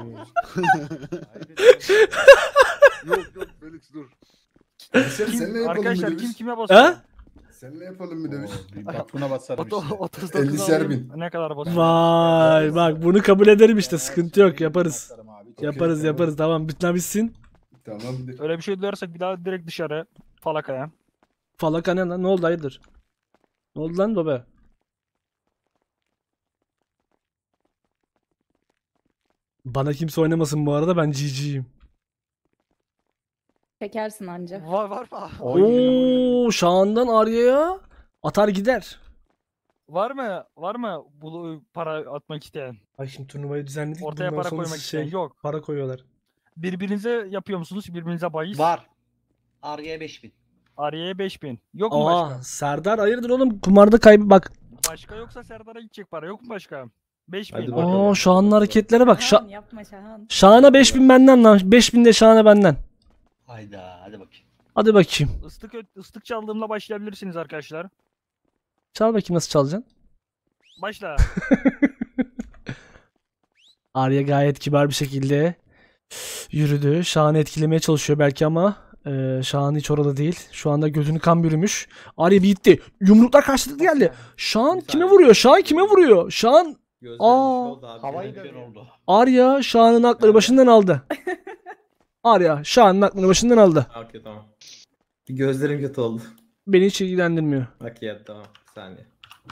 Yok yok Felix dur. Kim, arkadaşlar kim kime basıyor? Ha? Seninle yapalım bir dövüş. Bak buna basarım Oto- işte. otuz dokuz ellişer alayım. bin. Ne kadar basıyor? Vay bak bunu kabul ederim işte sıkıntı yok yaparız. Yaparız yaparız tamam bitna bitsin. Tamamdır. Öyle bir şey duyarsak bir daha direkt dışarı. Falakaya. Falaka ne lan ne oldu hayırdır? Ne oldu lan Dobe? Bana kimse oynamasın bu arada ben G G'yim. Çekersin anca. Var var mı? Oo Şahan'dan Arya'ya atar gider. Var mı? Var mı bu para atmak isteyen? Ay şimdi turnuvayı düzenledik. Ortaya bundan para sonrası koymak isteyen şey, yok. Para koyuyorlar. Birbirinize yapıyor musunuz? Birbirinize bahis. Var. Arya'ya beş bin. Arya'ya beş bin. Yok mu Aa başka? Serdar hayırdır oğlum kumarda kaybı bak. Başka yoksa Serdar'a gidecek para. Yok mu başka? beş Hadi bin. bakalım. Aa Şahan'ın hareketlere bak. Şahan Şa yapma Şahan. Şahan'a beş bin benden lan. beş bin de Şahan'a benden. Hayda hadi bakayım. Hadi bakayım. Islık, ö- ıslık çaldığımla başlayabilirsiniz arkadaşlar. Çal bakayım nasıl çalacaksın. Başla. Arya gayet kibar bir şekilde yürüdü. Şahan'ı etkilemeye çalışıyor belki ama e, Şahan hiç orada değil. Şu anda gözünü kan bürümüş. Arya bir gitti. Yumruklar karşılıklı geldi. Şahan Bir kime saniye. vuruyor? Şahan kime vuruyor? Şahan Gözlerim Aa. bir şey oldu abi. Havayı Güzel dövüyor. oldu. Arya Şahan'ın aklını başından aldı. Arya Şahan'ın aklını başından aldı. Okey tamam. Bir gözlerim kötü oldu. Beni hiç ilgilendirmiyor. Bak ya tamam. Bir saniye.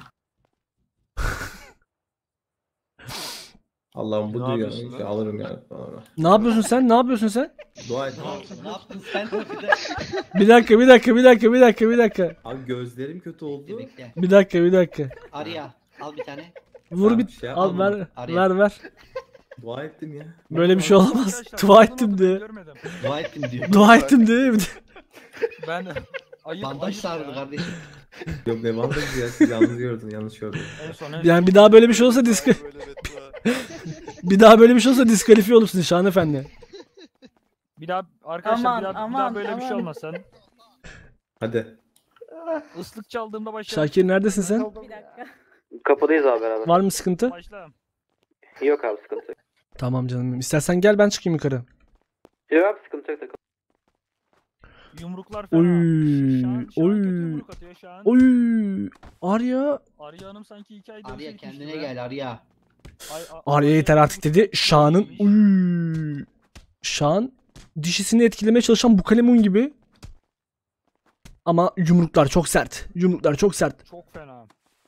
Allah'ım bu Ne diyor. yapıyorsun Şey, lan? alırım yani. Tamam. Ne yapıyorsun sen? Ne yapıyorsun sen? Dua et. Ne yaptın, ne yaptın sen? Bir dakika, bir dakika, bir dakika, bir dakika, bir dakika. Abi gözlerim kötü Bekle oldu. bekle. Bir dakika, bir dakika. Arya al bir tane. Vur Ben bir bir şey al yapmadım. ver Arya. ver ver. Dua ettim ya. Böyle bir şey olamaz. Arkadaşlar, Dua anlamadım, ettim ben de. Görmedim. Dua ettim diyor. Dua ettim de. Bir de- Ben ayıp, Bandaj ayıp sardı ya. kardeşim. Yok ne bandajı ya. Siz yanlış gördün. Yanlış gördün. En son en Yani bir daha böyle bir şey olsa disk Böyle beddua. bir daha böyle bir şey olsa diskalifiye olursun Şahan efendi. Bir daha arkadaşlar Aman, bir daha, bir daha aman, böyle bir şey aman. olmasın. Hadi. Islık çaldığımda başla. Şakir neredesin sen? Bir dakika. Kapıdayız abi beraber. Var mı sıkıntı? Başla. Yok abi sıkıntı yok. Tamam canım. İstersen gel ben çıkayım yukarı. Yok abi sıkıntı yok. Yumruklar fena. Oy. Şahan, Şahan Oy. kötü yumruk atıyor Şahan. Oy. Arya. Arya Hanım sanki iki ayda Arya bir kendine silkişti be. gel Arya. Ay, a- Arya yeter artık dedi. Şahan'ın iyiymiş. uy. Şahan dişisini etkilemeye çalışan bu kalemun gibi. Ama yumruklar çok sert. Yumruklar çok sert. Çok fena.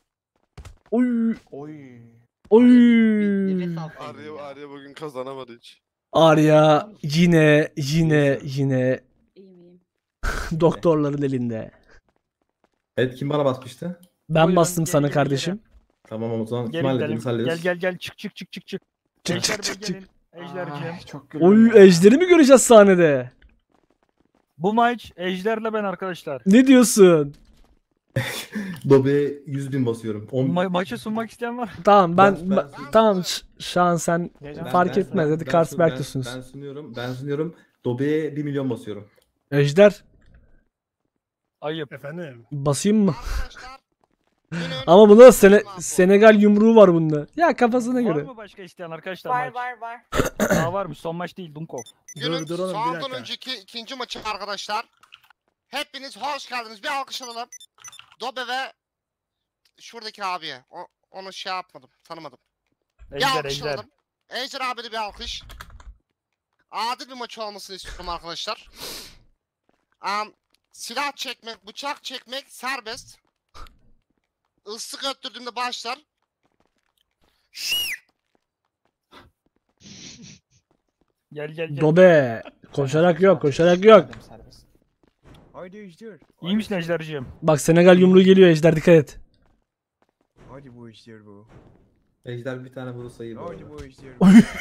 Oy. Oy. Oy. Nefes al. Arya, Arya bugün kazanamadı hiç. Arya yine yine yine İyi miyim? doktorların elinde. Evet kim bana basmıştı? Ben Buyurun, bastım geri, sana geri, kardeşim. Tamam o zaman kim Gel hallediyor? gidelim. Biz hallederiz. Gel gel gel çık çık çık çık çık. Çık, Ejder çık, Bey çık, gelin. Ejderciğim. Ay, çok gülüyorum Oy ya. ejderi mi göreceğiz sahnede? Bu maç Ejder'le ben arkadaşlar. Ne diyorsun? Dobe'ye yüz bin basıyorum. On... Ma- maçı sunmak isteyen var. Tamam ben, Ben- ben- ba- tamam Ş- Şahan sen Diyeceğim. Ben- fark ben- etmez ben- hadi ben Kars sun- Berk'tusünüz. Ben, ben sunuyorum. Ben sunuyorum. Dobe'ye bir milyon basıyorum. Ejder Ayıp. Efendim. basayım mı? Arkadaşlar. günün- Ama bunda Sene Tamam, bu. Senegal yumruğu var bunda. Ya kafasına Var göre. mı başka isteyen arkadaşlar Var maç? var var. Daha varmış. Son maç değil Dunkov. Günün Dur, dur oğlum, bir sondan dakika. önceki ikinci maçı arkadaşlar. Hepiniz hoş geldiniz. Bir alkış alalım. Dobe ve şuradaki abiye. O, onu şey yapmadım. Tanımadım. Bir Ejder alkış Ejder. alalım. Ejder abi de bir alkış. Adil bir maç olmasını istiyorum arkadaşlar. Um, silah çekmek, bıçak çekmek serbest. Islık öttürdüğümde başlar. Gel gel gel. Dobe. Koşarak yok koşarak yok. Serbest. Haydi Ejder. İyi misin Ejder'ciğim? Bak Senegal yumruğu geliyor Ejder, dikkat et. Hadi bu Ejder bu. Ejder bir tane vurursa iyi bu Hadi arada. bu Ejder.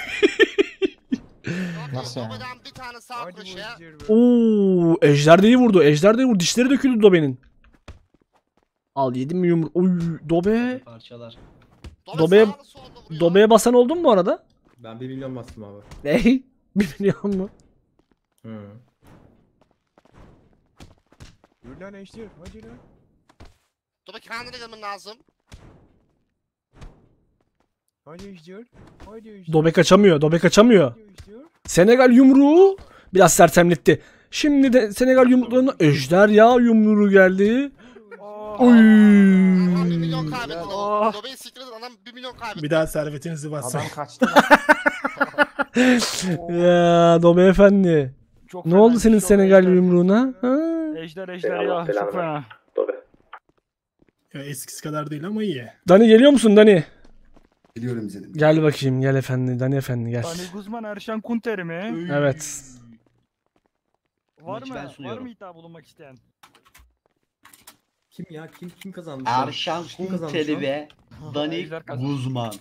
Nasıl yani? Dobeden bir tane sağ Hadi bu köşeye. Ejder bu. Oo, Ejder de iyi vurdu. Ejder de iyi vurdu. Dişleri döküldü Dobe'nin. Al yedim mi yumruğu? Oy Dobe. Parçalar. Dobe'ye sağlı sollu vuruyor. Dobe'ye basan oldun mu bu arada? Ben bir milyon bastım abi. Ne? Bir milyon mu? Hı. Yürü lan Ejder. Hadi lan. Dobe kendine gelmen lazım. Hadi Ejder. Hadi Ejder. Dobe kaçamıyor. Dobe kaçamıyor. Hadi Ejder. Senegal yumruğu biraz sersemletti. Şimdi de Senegal yumruklarına Ejder ya yumruğu geldi. Oy. Adam bir milyon kaybetti. Oh. Dobe'yi siktir edin, adam bir milyon kaybetti. Bir daha servetinizi basın. Adam kaçtı lan. Ya Dobe efendi. Çok Ne fena oldu bir senin şey oldu Senegal Ejder. yumruğuna? Ha? Ejder Ejder Allah ya belanı çok fena. Dobe. Ya eskisi kadar değil ama iyi. Dani geliyor musun Dani? Biliyorum izledim. Gel bakayım gel efendi. Dani efendi gel. Dani Guzman Erşan Kunter mi? Evet. Var Maçı mı? ben Var sunuyorum. mı iddia bulunmak isteyen? Kim ya? Kim kim kazandı? şu an? Erşan Kim kazandı şu Kunteli an? ve Dani Ejder kazandı. Guzman.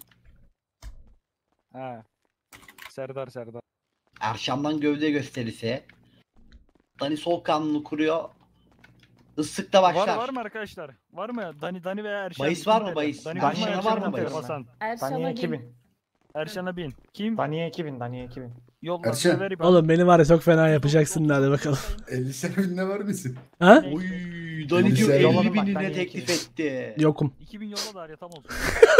He. Serdar Serdar. Erşan'dan gövde gösterisi. Dani soğukkanlılığı kuruyor. Islıkta başlar. Var var mı arkadaşlar? Var mı? Dani Dani veya Erşan. Bahis var mı Kunter'i. bahis? Dani Bahis Guzman var Erşan mı Kunter'i bahis? basan. Erşan'a Daniye bin. iki bin. Erşan'a bin. Kim? Daniye iki bin. Daniye iki bin. Yolla Erşan. sever İban. Oğlum beni var ya çok fena yapacaksın hadi bakalım. elli senebinde var mısın? Ha? Oy, Dani diyor Elli elli bak, binine Daniye teklif iki etti. Yokum. iki bin yolla da araya tam olsun.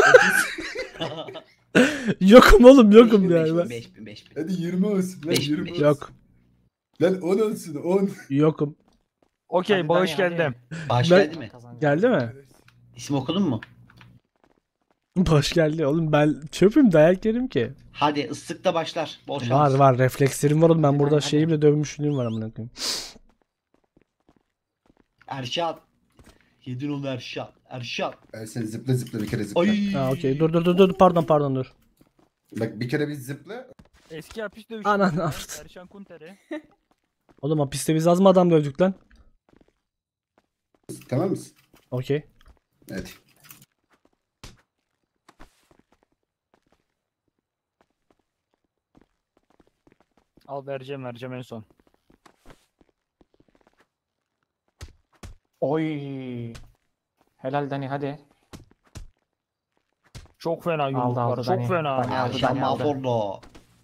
Yokum oğlum yokum yani ben. beş bin beş bin. Hadi yirmi olsun. Lan Beş bin, yirmi beş. olsun. Yok. Lan on olsun on. Yokum. Okey Hadi bağış Dani, hadi. geldi. Baş Ben- geldi mi? Kazanacak. Geldi mi? İsim okudun mu? Hoş geldi. Oğlum ben çöpüm dayak yerim ki. Hadi ıslıkta başlar. Bol şans. Var var reflekslerim var oğlum. Ben Hadi, burada hadi, şeyi hadi. bile dövmüşlüğüm var amına koyayım. Erşan. Yedin onu Erşan. Erşan. Ben sen zıpla zıpla bir kere zıpla. Ay. Ha okey. Dur dur dur dur pardon pardon dur. Bak bir kere bir zıpla. Eski hapis dövüşü. Anan var. avrat. Erşan Kunter'i. Oğlum hapiste biz az mı adam dövdük lan? Tamam mısın? Okey. Hadi. Al vereceğim vereceğim en son. Oy. Helal Dani hadi. Çok fena Aldı, yumruklar. aldı Çok Dani. fena. Dani aldı, Erşan Dani aldı. mahvoldu.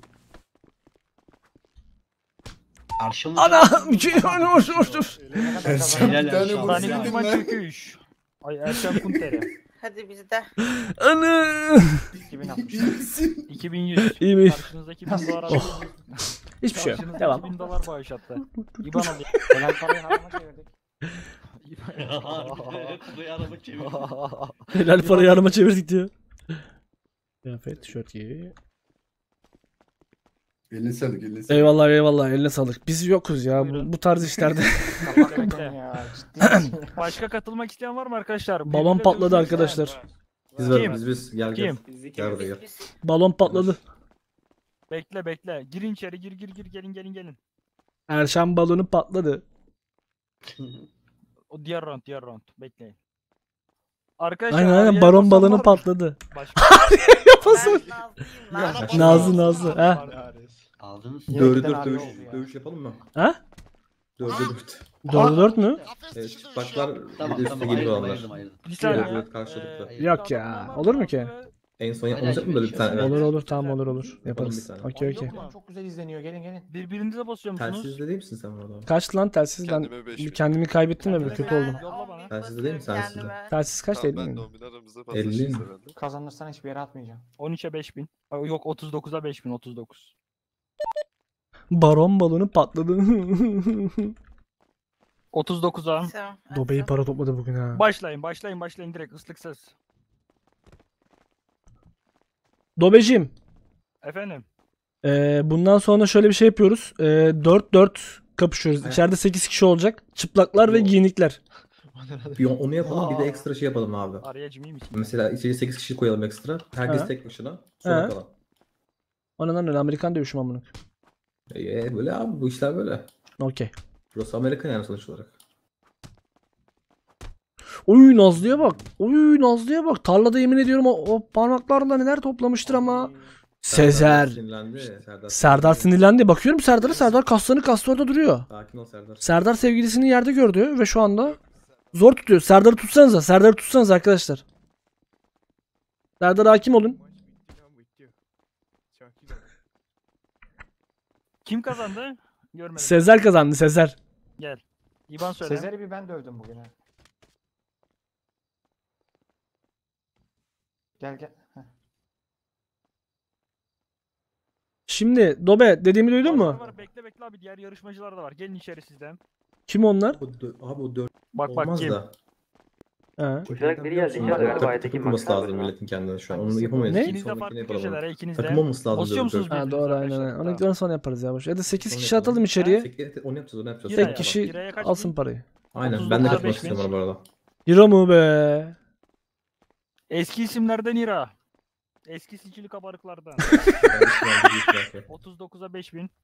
Erşan'ın Ana! Bir şey hani hoş hoş hoş. Ne kadar Erşan kazandı? Helal bir tane Erşan. Dani vursaydın Guzman lan. çöküş. Ay Erşan Kunter'i. Hadi bizde. Ana! iki bin altmış. İyi misin? iki bin yüz. İyi mi? Karşınızdaki bin dolar. Oh. Hiçbir şey yok. Karşınızdaki Devam. bin dolar bağış attı. İban alayım. Helal parayı harama çevirdik. Buraya araba çevir. Helal parayı yanıma çevirdik diyor. Kıyafet, tişört giy. Eline sağlık eline sağlık. Eyvallah eyvallah eline sağlık. Biz yokuz ya bu, Buyurun. bu tarz işlerde. Hakikaten ya. Ciddi misin? Başka katılmak isteyen var mı arkadaşlar? Balon Birbirine patladı dövüşmek arkadaşlar. isteyen. Biz Kim? varız biz biz. Gel gel. Kim? Gel buraya gel. Balon patladı. Bekle bekle. Girin içeri gir gir gir gelin gelin gelin. Erşan balonu patladı. O diğer round diğer round. Bekleyin. Arkadaşlar Aynen araya aynen baron basan balonu var mı? patladı. Başka Yapasın. Ben Nazlıyım lan. Nazlı Nazlı. Ha? Aldınız. Yine Dördü giden dört abi dövüş, oldu ya. dövüş yapalım mı? Ha? Dördü dört. Dördü dört mü? Kafes Evet, dışı çıplaklar dövüşüyor. bir Tamam de üstte tamam geliyor ayırdım onlar. ayırdım ayırdım. Bir saniye. Evet, evet, karşılıklı. Ee, Yok ya. Olur mu ki? En son Aynen, yapmayacak mı böyle bir tane? evet. Olur olur tamam olur olur. Yapalım Yaparız. bir tane. Okey Yok okey. mu? Çok güzel izleniyor. Gelin gelin. Birbirinize basıyor musunuz? Telsizde değil misin sen orada? Kaç lan telsiz ben Kendime beş bin. kendimi kaybettim de bir Kendime kötü oldum. Yolla bana. Telsizde değil mi? Telsizde. Kendime. Telsiz kaç Tamam, değil ben de mi? on bin aramızda elli paylaşırız mi? herhalde. Kazanırsan hiçbir yere atmayacağım. on üçe beş bin. Ay, Yok otuz dokuza beş bin otuz dokuz. Baron balonu patladı. otuz dokuza. Tamam, Dobe'yi hadi. para topladı bugün ha. Başlayın başlayın başlayın direkt ıslık ses. Dobeciğim. Efendim. Ee, bundan sonra şöyle bir şey yapıyoruz. Ee, dört dört kapışıyoruz. Evet. İçeride sekiz kişi olacak. Çıplaklar ve Yok. giyinikler. Bir onu yapalım bir de Aa. ekstra şey yapalım abi. Araya cimri misin? Mesela içeri sekiz kişi koyalım ekstra. Herkes Ha. tek başına. Sonra Ha. kalan. Ondan öyle Amerikan dövüşüm amına. Ee, böyle abi bu işler böyle. Okey. Burası Amerika yani sonuç olarak. Oy Nazlı'ya bak. Oy Nazlı'ya bak. Tarlada yemin ediyorum o, o parmaklarla neler toplamıştır ama. Sezer. Sinirlendi. Serdar, Serdar sinirlendi. Bakıyorum Serdar'a. Serdar kaslarını kastı orada duruyor. Sakin ol Serdar. Serdar sevgilisini yerde gördü ve şu anda zor tutuyor. Serdar'ı tutsanıza. Serdar'ı tutsanız arkadaşlar. Serdar hakim olun. Kim kazandı? Görmedim. Sezer kazandı. Sezer. Gel. İban söyle. Sezer'i bir ben dövdüm bugün ha. Gel gel. Heh. Şimdi Dobe dediğimi duydun Var, mu? var, bekle bekle abi, diğer yarışmacılar da var. Gelin içeri sizden. Kim onlar? Bu dö- abi o dört Bak bak olmaz kim. da. He. Koşarak biri geldi. Takım İçeride galiba takım Aytekin olması baksana. lazım milletin kendine şu an. Onu Hangisi? yapamayız. Ne? İkiniz de Sonrakine farklı yapalım. köşelere, ikiniz de. Takım olması lazım. Basıyor diyorum. musunuz Ha birbirinize doğru aynen arkadaşlar? aynen. Onu Tamam. ilk sonra yaparız ya boş. Ya da sekiz Onu kişi yapalım. atalım içeriye. Sek- Onu yapacağız, onu yapacağız. Biraya Tek bak, kişi biraya kaç alsın bin? parayı. Aynen. otuz Ben de dokuz katılmak beş bin. istiyorum bu arada. Euro mu be? Eski isimlerden İra. Eski sicili kabarıklardan. Ben de şu an bir iş yapıyorum. otuz dokuza beş bin.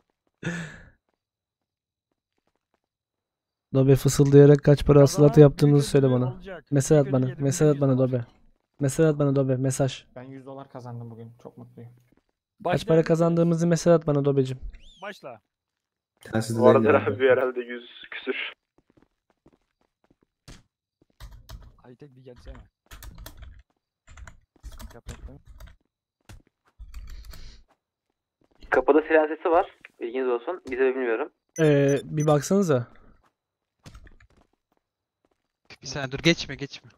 Dobe fısıldayarak kaç para hasılatı Kazanan yaptığımızı büyük söyle ödülü bana. alacak. Mesaj at Büyük bana. ödül geldi, Mesaj at yüz bana dolar. Dobe. Mesaj at bana Dobe. Mesaj. Ben yüz dolar kazandım bugün. Çok mutluyum. Kaç Başla. para kazandığımızı mesaj at bana Dobecim. Başla. Telsizde Bu arada değil abi herhalde yüz küsür. Aytek bir gelsene. Yap, yap, yap. Kapıda silah sesi var. Bilginiz olsun. Bize de bilmiyorum. Ee, bir baksanıza. Bir saniye dur, geçme geçme.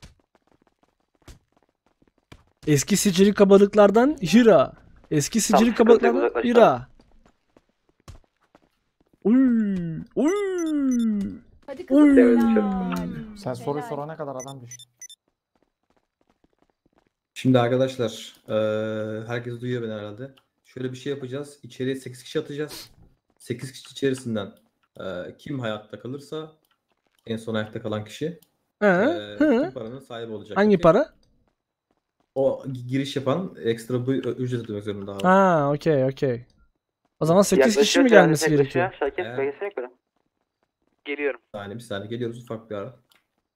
Eski sicili kabalıklardan Hira. Eski sicili sıkıntı yok, kabalıklardan uzaklaşalım. Hira. Uy, uy. Hadi Oy. kızım. helal. Sen soruyu Helal. sorana kadar adam düştü. Şimdi arkadaşlar, eee, herkes duyuyor beni herhalde. Şöyle bir şey yapacağız. İçeriye sekiz kişi atacağız. sekiz kişi içerisinden eee, kim hayatta kalırsa en son hayatta kalan kişi He, eee hı. tüm paranın sahibi olacak. Hangi Okey? para? O gi- giriş yapan ekstra bu ö- ücret ödemek zorunda abi. Ha, okey, okey. O zaman sekiz kişi Yaklaşıyor, mi trende gelmesi yaklaşıyor. gerekiyor? Şakir, Evet. beklesene yukarı. Geliyorum. Bir saniye bir saniye geliyoruz ufak bir ara.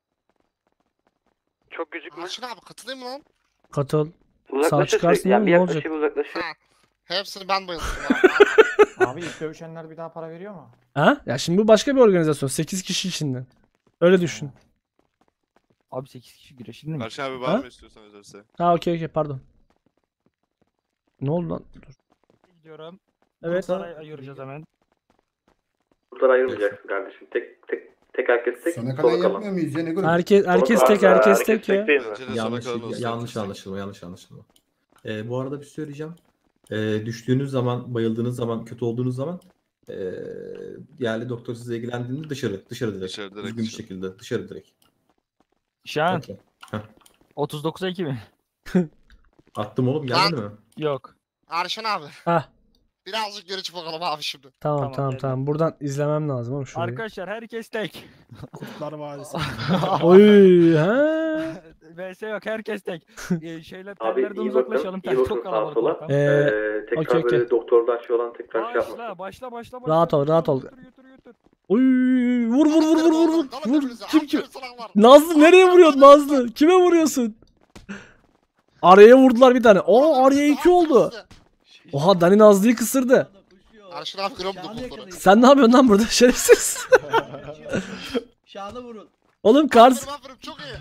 Çok gecikme. Arşın abi katılayım mı lan? Katıl. Uzaklaşıyor çıkarsın sürekli. Yani oğlum, bir ne olacak? yaklaşıyor, bir uzaklaşıyor. Ha. Hepsini ben bayıldım abi. Abi ilk dövüşenler bir daha para veriyor mu? Ha? Ya şimdi bu başka bir organizasyon. sekiz kişi içinden. Öyle düşün. Abi sekiz kişi güreşir mi? Erşen abi Ha? var mı istiyorsan özelse? Ha okey okey pardon. Ne oldu lan? Dur. Gidiyorum. Evet. Gruplara ayıracağız hemen. Buradan ayrılmayacaksın kardeşim. Tek tek tek herkes tek. Sona sola kadar kalan. yapmıyor muyuz ya? Ne grubu? Herkes herkes tek herkes tek ya. değil mi? Bence de sona Yanlış kalan olsun. yanlış anlaşılma yanlış anlaşılma. Eee, bu arada bir şey söyleyeceğim. Eee, düştüğünüz zaman, bayıldığınız zaman, kötü olduğunuz zaman eee yerli doktor size ilgilendiğinde dışarı, dışarı direkt. Dışarı direkt, Düzgün bir dışarı. şekilde dışarı direkt. Şahan. Okey. otuz dokuza iki mi? Attım oğlum gelmedi mi? Yok. Arşın abi. Ha Birazcık geri çık bakalım abi şimdi. tamam Tamam, tamam geldim. tamam. Buradan izlemem lazım oğlum şurayı. Arkadaşlar herkes tek. Kurtlar Vadisi. Oy ha. V S yok, herkes tek. Ee, şeyler Abi tellerden iyi uzaklaşalım. bakın, iyi Tel bakın çok sağa kalabalık sola. ortam. Ee, tekrar okey, okey. böyle doktordan şey olan tekrar şey yapmasın. Başla başla başla başla. Rahat ol, rahat ol. Götür, götür, götür. Oy vur vur vur vur vur vur. Dalın Vur. birbirinize, Kim aferin kim? selamlar. Nazlı nereye vuruyorsun Nazlı? Kime vuruyorsun? Araya vurdular bir tane. Oo araya iki oldu. Oha Dani Nazlı'yı kısırdı. Arşın abi kırıldı kulları. Sen ne yapıyorsun lan burada şerefsiz? Şahane vurun. Oğlum Kars. Aferin aferin çok iyi.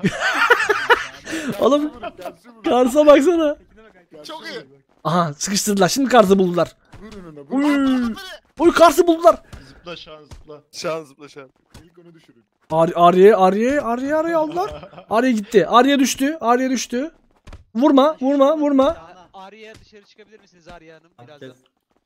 Oğlum Kars'a baksana. Çok iyi. Aha sıkıştırdılar. Şimdi Kars'ı buldular. Uy. Aferin. Uy Kars'ı buldular. Zıpla şan zıpla. Şan zıpla şan. İlk onu düşürün. Ar Arya'yı Arya'yı Arya'yı Arya'yı aldılar. Arya gitti. Arya düştü. Arya düştü. Vurma, vurma, vurma. Arya'ya dışarı çıkabilir misiniz Arya Hanım birazdan? Herkes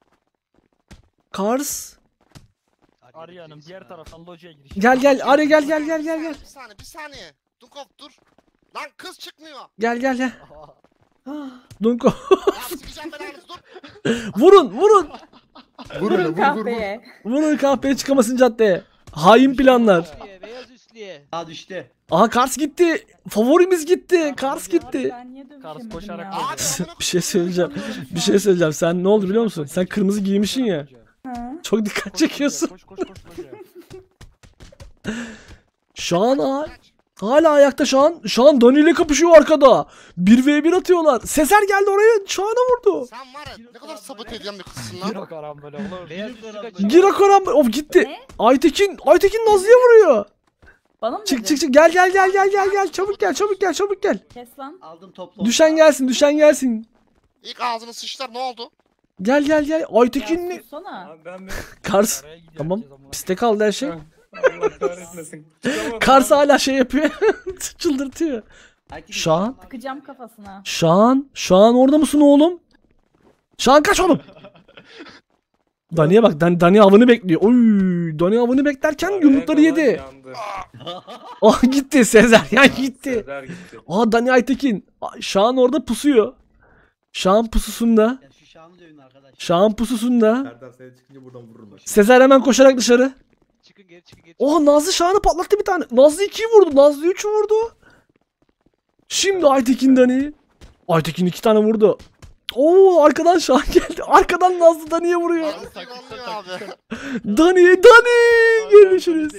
Kars. Arya Hanım diğer taraftan lojaya giriş. Gel gel Arya gel gel gel gel gel. Bir saniye bir saniye. Dukov dur. Lan kız çıkmıyor. Gel gel gel. Dunko. Ya sikeceğim belanızı dur. Vurun vurun. Vur öyle Vurun vur vur vur. kahveye. Vurun kahpeye çıkamasın caddeye. Hain planlar. Üstlüye, beyaz üstlüye. Daha düştü. Aha Kars gitti. Favorimiz gitti. Kars Abi gitti. ben niye dövüşemedim Kars koşarak ya? geldi. Abi, Bir şey söyleyeceğim. Bir şey söyleyeceğim. Sen ne oldu biliyor musun? Sen kırmızı giymişsin ya. Ha? Çok dikkat çekiyorsun. Koş koş koş lojaya. Şu an a- Hala ayakta Şahan. Şahan Dani ile kapışıyor arkada. bir ve bir atıyorlar. Sezer geldi oraya. Şahan'a vurdu. Sen var ya ne kadar sabot edilen bir kızsın lan. Giro karambole oğlum. Beyaz üstlü kaçıyor. Gira Koran. Of gitti. Ne? Aytekin. Aytekin Nazlı'ya vuruyor. Bana mı Çık dedin? çık çık. Gel gel gel gel gel gel. Çabuk gel çabuk gel çabuk gel. Kes lan. Aldım toplu. Düşen gelsin düşen gelsin. İlk ağzını sıçtılar ne oldu? Gel gel gel. Ya Aytekin'li. sussana. Ben de Kars. Araya gidiyor Tamam. herkes amına. Piste kaldı her şey. Allah kahretmesin. Çıkamadım. Kars hala şey yapıyor. Çıldırtıyor. Herkes- Şahan. Tıkacağım kafasına. Şahan. Şahan orada mısın oğlum? Şahan kaç oğlum. Dani'ye bak. Dan Dani avını bekliyor. Oy, Dani avını beklerken yumrukları yedi. Yandı. Ah gitti Sezer ya gitti. Sezer gitti. Aa Dani Aytekin. Aa, Şahan orada pusuyor. Şahan pususunda. Ya şu Şahan'ı dövün arkadaş. Şahan pususunda. Serdar seni çıkınca buradan vururum bak. Sezer hemen koşarak dışarı. Çıkın geri çıkın geri. Oha Nazlı Şahan'ı patlattı bir tane. Nazlı ikiyi vurdu. Nazlı üçü vurdu. Şimdi Aytekin Dani. Aytekin iki tane vurdu. Oo arkadan Şahan geldi. Arkadan Nazlı Dani'ye vuruyor. Ağzı anlıyor abi. Dani Dani. Görüşürüz.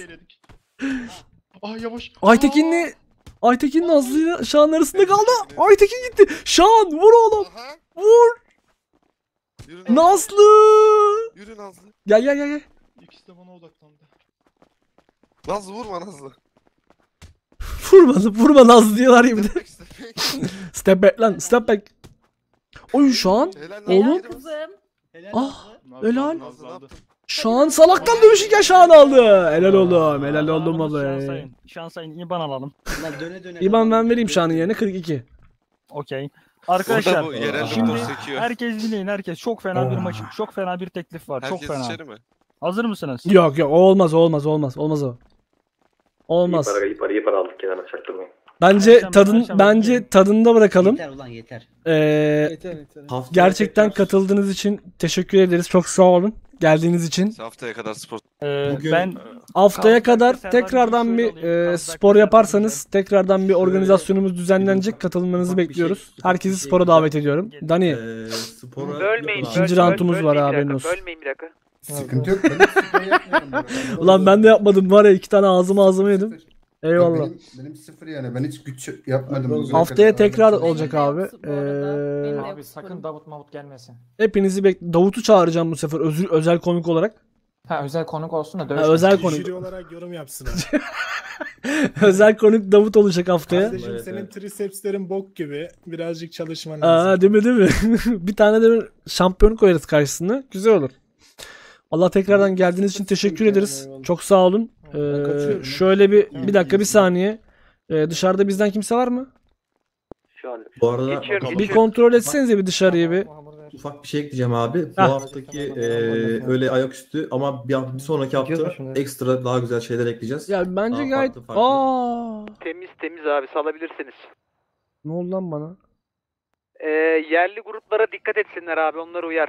Ah yavaş. Aytekin'le Aytekin Nazlı ile Şahan arasında kaldı. Aytekin gitti. Şahan vur oğlum. Aha. Vur. Yürü Nazlı. Nazlı. Yürü Nazlı. Gel gel gel gel. İkisi de bana odaklandı. Nazlı vurma Nazlı. Vurma vurma Nazlı diyorlar ya bir de. Step back, step back. Step back lan step back. Oy Şahan. Helal lan, Oğlum. Helal yürü. kızım. Helal Ah. Nazlı. Helal. Nazlı ne yaptın? Şahan salaktan dövüşürken Şahan aldı. Helal oğlum. Helal oğlum Şans abi. sayın. Şans sayın. İban alalım. Lan döne döne. İban ben vereyim Şahan'ın yerine kırk iki. Okey. Orada Arkadaşlar bu yerel şimdi doktor sekiyor. herkes dinleyin herkes. Çok fena bir maç. Çok fena bir teklif var. Çok Herkes fena. içeri mi? Hazır mısınız? Yok yok o olmaz o olmaz olmaz olmaz o. Olmaz. İyi para iyi para iyi para aldık kenara çaktırmayın. Bence Perşembe, tadın Perşembe bence gidelim. tadında bırakalım. Yeter ulan yeter. Ee, Haftaya gerçekten tekrar- katıldığınız için teşekkür ederiz. Çok sağ olun geldiğiniz için. Haftaya kadar spor. Ee, Bugün- ben Haftaya Carlsberg'de kadar Serdar tekrardan Gürsoy'u bir alayım. e, Carlsberg'de spor Serdar yaparsanız tekrardan bir Şöyle organizasyonumuz düzenlenecek. ufak- Katılmanızı ufak bir bekliyoruz. şey- ufak bir Herkesi şey spora yapacağım. davet ediyorum. Dani Ee, spora Bölmeyin. yapılan- İkinci roundumuz var haberin olsun. Bölmeyin bir dakika. Sıkıntı yok. Ben hiç spor yapmıyorum bu arada. Ulan ben de yapmadım var ya iki tane ağzıma ağzıma yedim. Sıfır. Eyvallah. Benim, benim sıfır yani. Ben hiç güç yapmadım. bugüne Haftaya kadar. tekrar Benim- olacak Benim de abi. yoktu bu arada. Benim de Ee, yok Abi sakın sporum. Davut Mavut gelmesin. hepinizi bek Davut'u çağıracağım bu sefer özel, özel konuk olarak. Ha özel konuk olsun da Ha, dövüşmesin. özel konuk. Jüri olarak yorum yapsın. Özel konuk Davut olacak haftaya. Kardeşim Evet, senin evet. trisepslerin bok gibi. Birazcık çalışman lazım. Aa, değil mi değil mi? Bir tane de bir şampiyon koyarız karşısına. Güzel olur. Allah tekrardan geldiğiniz için teşekkür ederiz. Çok sağ olun. Ee, şöyle bir bir dakika bir saniye. Ee, dışarıda bizden kimse var mı? Şu an Bu arada Bir kontrol etsenize bir dışarıyı bir. ufak bir şey ekleyeceğim abi. Bu Hah. haftaki e, öyle ayaküstü ama bir, bir sonraki hafta ekstra daha güzel şeyler ekleyeceğiz. Ya bence Daha gayet... farklı, farklı. Aa, Temiz temiz abi salabilirsiniz. ne oldu lan bana? Ee, yerli gruplara dikkat etsinler abi onları uyar.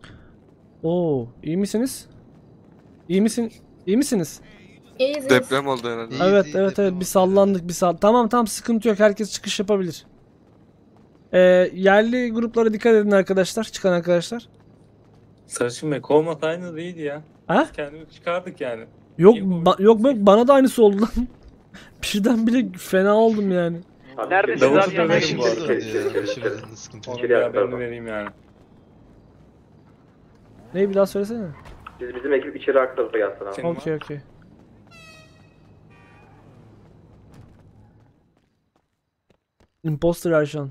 Oo, iyi misiniz? İyi misin? İyi misiniz? İyiyiz. Deprem oldu herhalde. Evet evet evet bir sallandık bir sall. Tamam tamam sıkıntı yok herkes çıkış yapabilir. Ee, yerli gruplara dikkat edin arkadaşlar çıkan arkadaşlar. Sarışın Bey kovmak aynı değildi ya. Ha? Kendimizi çıkardık yani. Yok İyi bu. ba- yok yok bana da aynısı oldu lan. Birden bile fena oldum yani. Neredesiniz Davut'u abi? döverim bu arada. İçeri, içeri, içeri, içeri. Onun İçeri bir yap, haberini tamam. vereyim yani. Neyi bir daha söylesene. Biz bizim ekip içeri arka tarafa gelsin abi. Senin var. Okey okey. Imposter Erşan.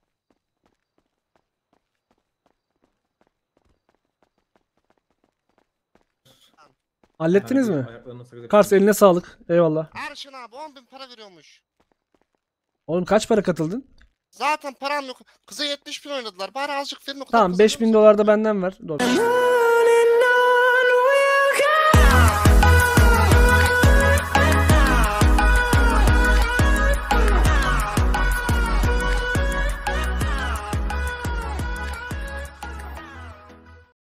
Hallettiniz mi? Ayaklarına sakız Kars yapıyorum. eline sağlık. Eyvallah. Erşin abi on bin para veriyormuş. Oğlum kaç para katıldın? Zaten param yok. Kıza yetmiş bin oynadılar. Bari azıcık verin o kadar. Tamam beş bin dolar da benden ver. Dur.